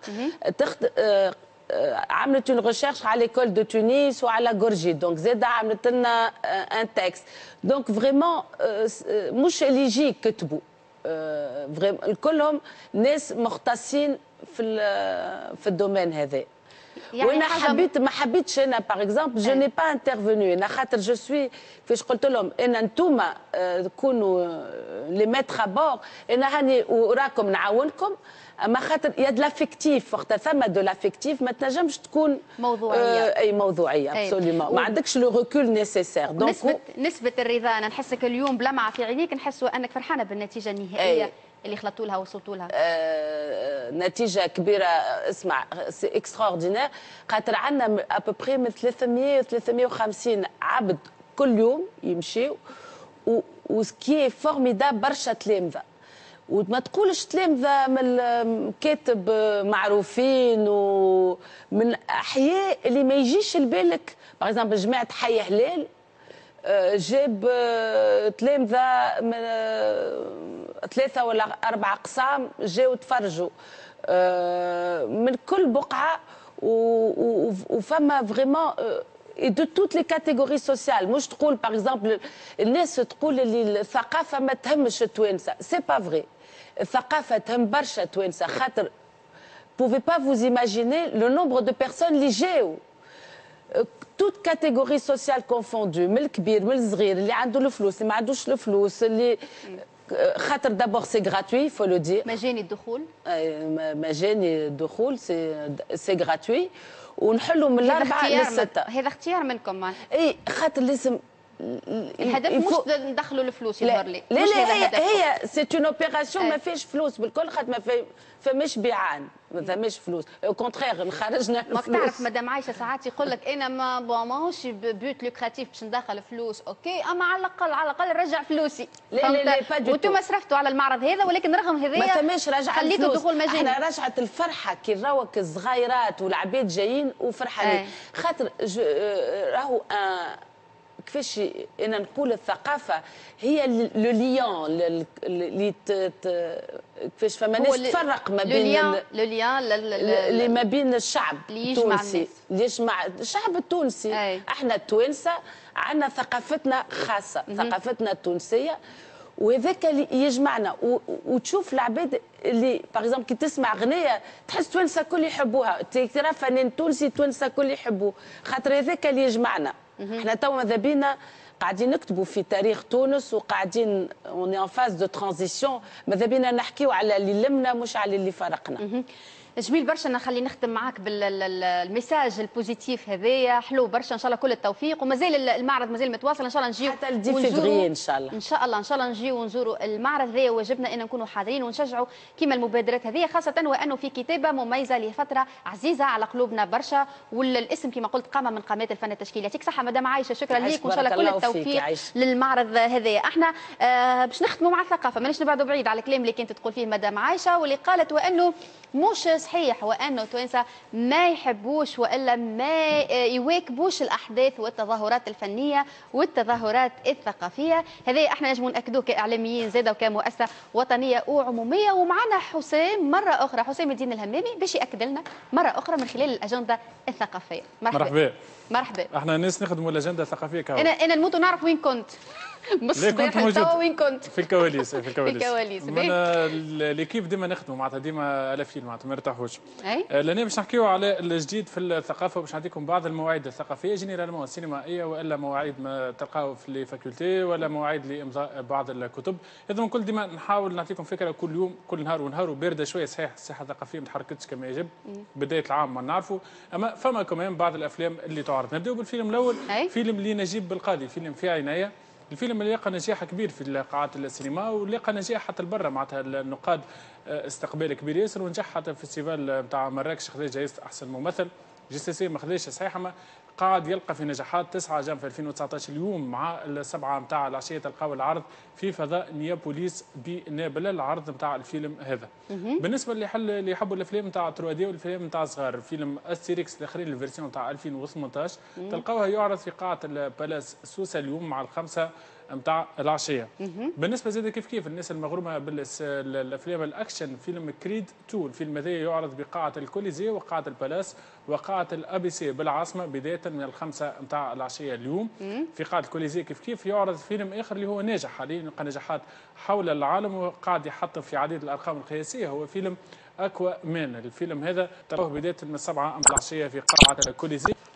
عملت اون ريشيرش على ليكول دو تونس وعلى غورجي دونك زاد عملت لنا ان تكست دونك فريمون مش اللي يجي كتبوا فريمون كلهم ناس مختصين في الدومين هذا. يعني وانا ما حبيتش انا باغ اكزومبل جو ني با انترفوني انا خاطر جو سوي فاش قلت لهم ان انتوما تكونوا لي ميتر ابور انا هاني وراكم نعاونكم اما خاطر يا د لافيكتيف وقت ثم دو لافيكتيف ما تنجمش تكون موضوعيه اي موضوعيه ابسوليومون ما عندكش لو ريكول نيسيسير دونك نسبه الرضا انا نحسك اليوم بلمعه في عينيك نحس انك فرحانه بالنتيجه النهائيه اللي خلطوا لها وصلتوا لها. نتيجه كبيره اسمع سي اكستراوردينير خاطر عندنا ابوبري من 300 350 عبد كل يوم يمشيو وسكي فورميداب برشا تلامذه وما تقولش تلامذه من كاتب معروفين ومن احياء اللي ما يجيش لبالك باغ اكزومبل جماعه حي هلال جاب تلامذه من 3 ولا 4 اقسام جاوا تفرجوا من كل بقعه وفما فريمون et de toutes les catégories sociales. مش تقول باغ اكزومبل الناس تقول اللي الثقافه ما تهمش التوانسه سي با فري. الثقافه تهم برشا توانسه خاطر pouvez pas vous imaginer le nombre de personnes اللي جاوا toute catégorie sociale confondue من الكبير من الصغير اللي عنده الفلوس اللي ما عندوش الفلوس اللي خاطر دابور سي غراتوي فو لو دير مجاني الدخول مجاني الدخول سي غراتوي ونحلوا من 4 ل 6. هذا اختيار منكم اي خاطر لازم الهدف مش ندخلوا الفلوس يظهر لي. لا هي سيت اون اوبيراسيون ما فيش فلوس بالكل، خاطر ما فماش بيعان، ما فماش فلوس، او كونترير خرجنا الفلوس. ماك تعرف مدام عايشه ساعات يقول لك انا ماهوش بيوت لوكراتيف باش ندخل فلوس، اوكي، اما على الاقل رجع فلوسي. لا وانتم صرفتوا على المعرض هذا، ولكن رغم هذايا ما ثماش رجع الفلوس. خليتوا الدخول مجاني. احنا رجعت الفرحه كي نروك الصغيرات والعباد جايين وفرحانين، خاطر راهو كيفاش انا نقول الثقافه هي لو ليون اللي كيفاش فما ناس تفرق ما بين لو ليون اللي ما بين الشعب التونسي اللي يجمع الشعب التونسي. احنا التوانسه عندنا ثقافتنا خاصه، ثقافتنا التونسيه، وهذاك اللي يجمعنا. وتشوف العباد اللي باغ كي تسمع غنيه تحس توانسه الكل يحبوها، ترى فنان تونسي توانسه الكل يحبوه، خاطر هذاك اللي يجمعنا. احنا تو ماذا بينا قاعدين نكتبوا في تاريخ تونس، وقاعدين اوني ان فاز دو ترانزيسيون، ماذا بينا نحكيو على اللي لمنا مش على اللي فرقنا. جميل برشا. نخلي نختم معاك بالميساج البوزيتيف هذايا، حلو برشا، ان شاء الله كل التوفيق، ومازال المعرض مازال متواصل، ان شاء الله نجيو حتى ل 10 فبراير ان شاء الله. ان شاء الله نجيو ونزوروا المعرض هذا، واجبنا ان نكونوا حاضرين ونشجعوا كيما المبادرات هذه، خاصه وانه في كتابه مميزه لفتره عزيزه على قلوبنا برشا، والاسم كما قلت قامه من قامات الفن التشكيلي. يعطيك صحه مدام عايشه، شكرا ليك، وان شاء الله كل التوفيق للمعرض هذايا. احنا باش نختموا مع الثقافه، مانيش نبعدوا بعيد على الكلام اللي كانت تقول فيه مدام عايشه، واللي قالت وانه مش صحيح وانه التوانسه ما يحبوش والا ما يواكبوش الاحداث والتظاهرات الفنيه والتظاهرات الثقافيه. هذا احنا نجموا ناكدوه كاعلاميين زاده وكمؤسسه وطنيه وعموميه. ومعنا حسام مره اخرى، حسام الدين الهمامي، باش ياكد لنا مره اخرى من خلال الاجنده الثقافيه. مرحبا. مرحبا. احنا الناس نخدموا الاجنده الثقافيه كهو. انا نموت ونعرف وين كنت. كنت موجود. وين كنت؟ في الكواليس. الكواليس. انا ليكيب ديما نخدموا معناتها ديما على فيل معناتها ما نرتاحوش. لان باش نحكيو على الجديد في الثقافه، وباش نعطيكم بعض المواعيد الثقافيه جينيرالمون السينمائيه، والا مواعيد ما تلقاو في لي فاكولتي، ولا مواعيد لامضاء بعض الكتب. هذا كل ديما نحاول نعطيكم فكره كل يوم، كل نهار ونهار، بارده شويه صحيح، الساحه الثقافيه ما تحركتش كما يجب بدايه العام ما نعرفوا، اما فما كمان بعض الافلام اللي تعرض. نبداو بالفيلم الاول، فيلم لنجيب بالقاضي، فيلم في عنايه. الفيلم اللي لقى نجاح كبير في قاعات السينما، ولقى نجاح حتى لبرا، معناتها النقاد استقبال كبير ياسر، ونجح حتى في الفيستيفال نتاع مراكش، خذا جائزه احسن ممثل. جي ما خذاش صحيح، ما قاعد يلقى في نجاحات. 9 جام في 2019 اليوم مع السبعه نتاع العشيه تلقاو العرض في فضاء نيابوليس بنابل، العرض نتاع الفيلم هذا. بالنسبه اللي يحبوا الافلام نتاع 3 دي والافلام نتاع صغار، فيلم استيريكس الاخرين الفيرسيون نتاع 2018 تلقاوها يعرض في قاعه البالاس سوسه اليوم مع الخمسه نتاع العشيه. بالنسبه زاد كيف الناس المغرومه بالافلام الاكشن، فيلم كريد 2، الفيلم هذا يعرض بقاعه الكوليزي وقاعه البالاس وقاعه الابي سي بالعاصمه بدايه من الخمسه نتاع العشيه اليوم. في قاعه الكوليزي كيف يعرض فيلم اخر اللي هو ناجح حاليا، يلقى نجاحات حول العالم وقاعد يحطم في عديد الارقام القياسيه، هو فيلم اكوا مان. الفيلم هذا تلقوه بدايه من 7 العشيه في قاعه الكوليزي،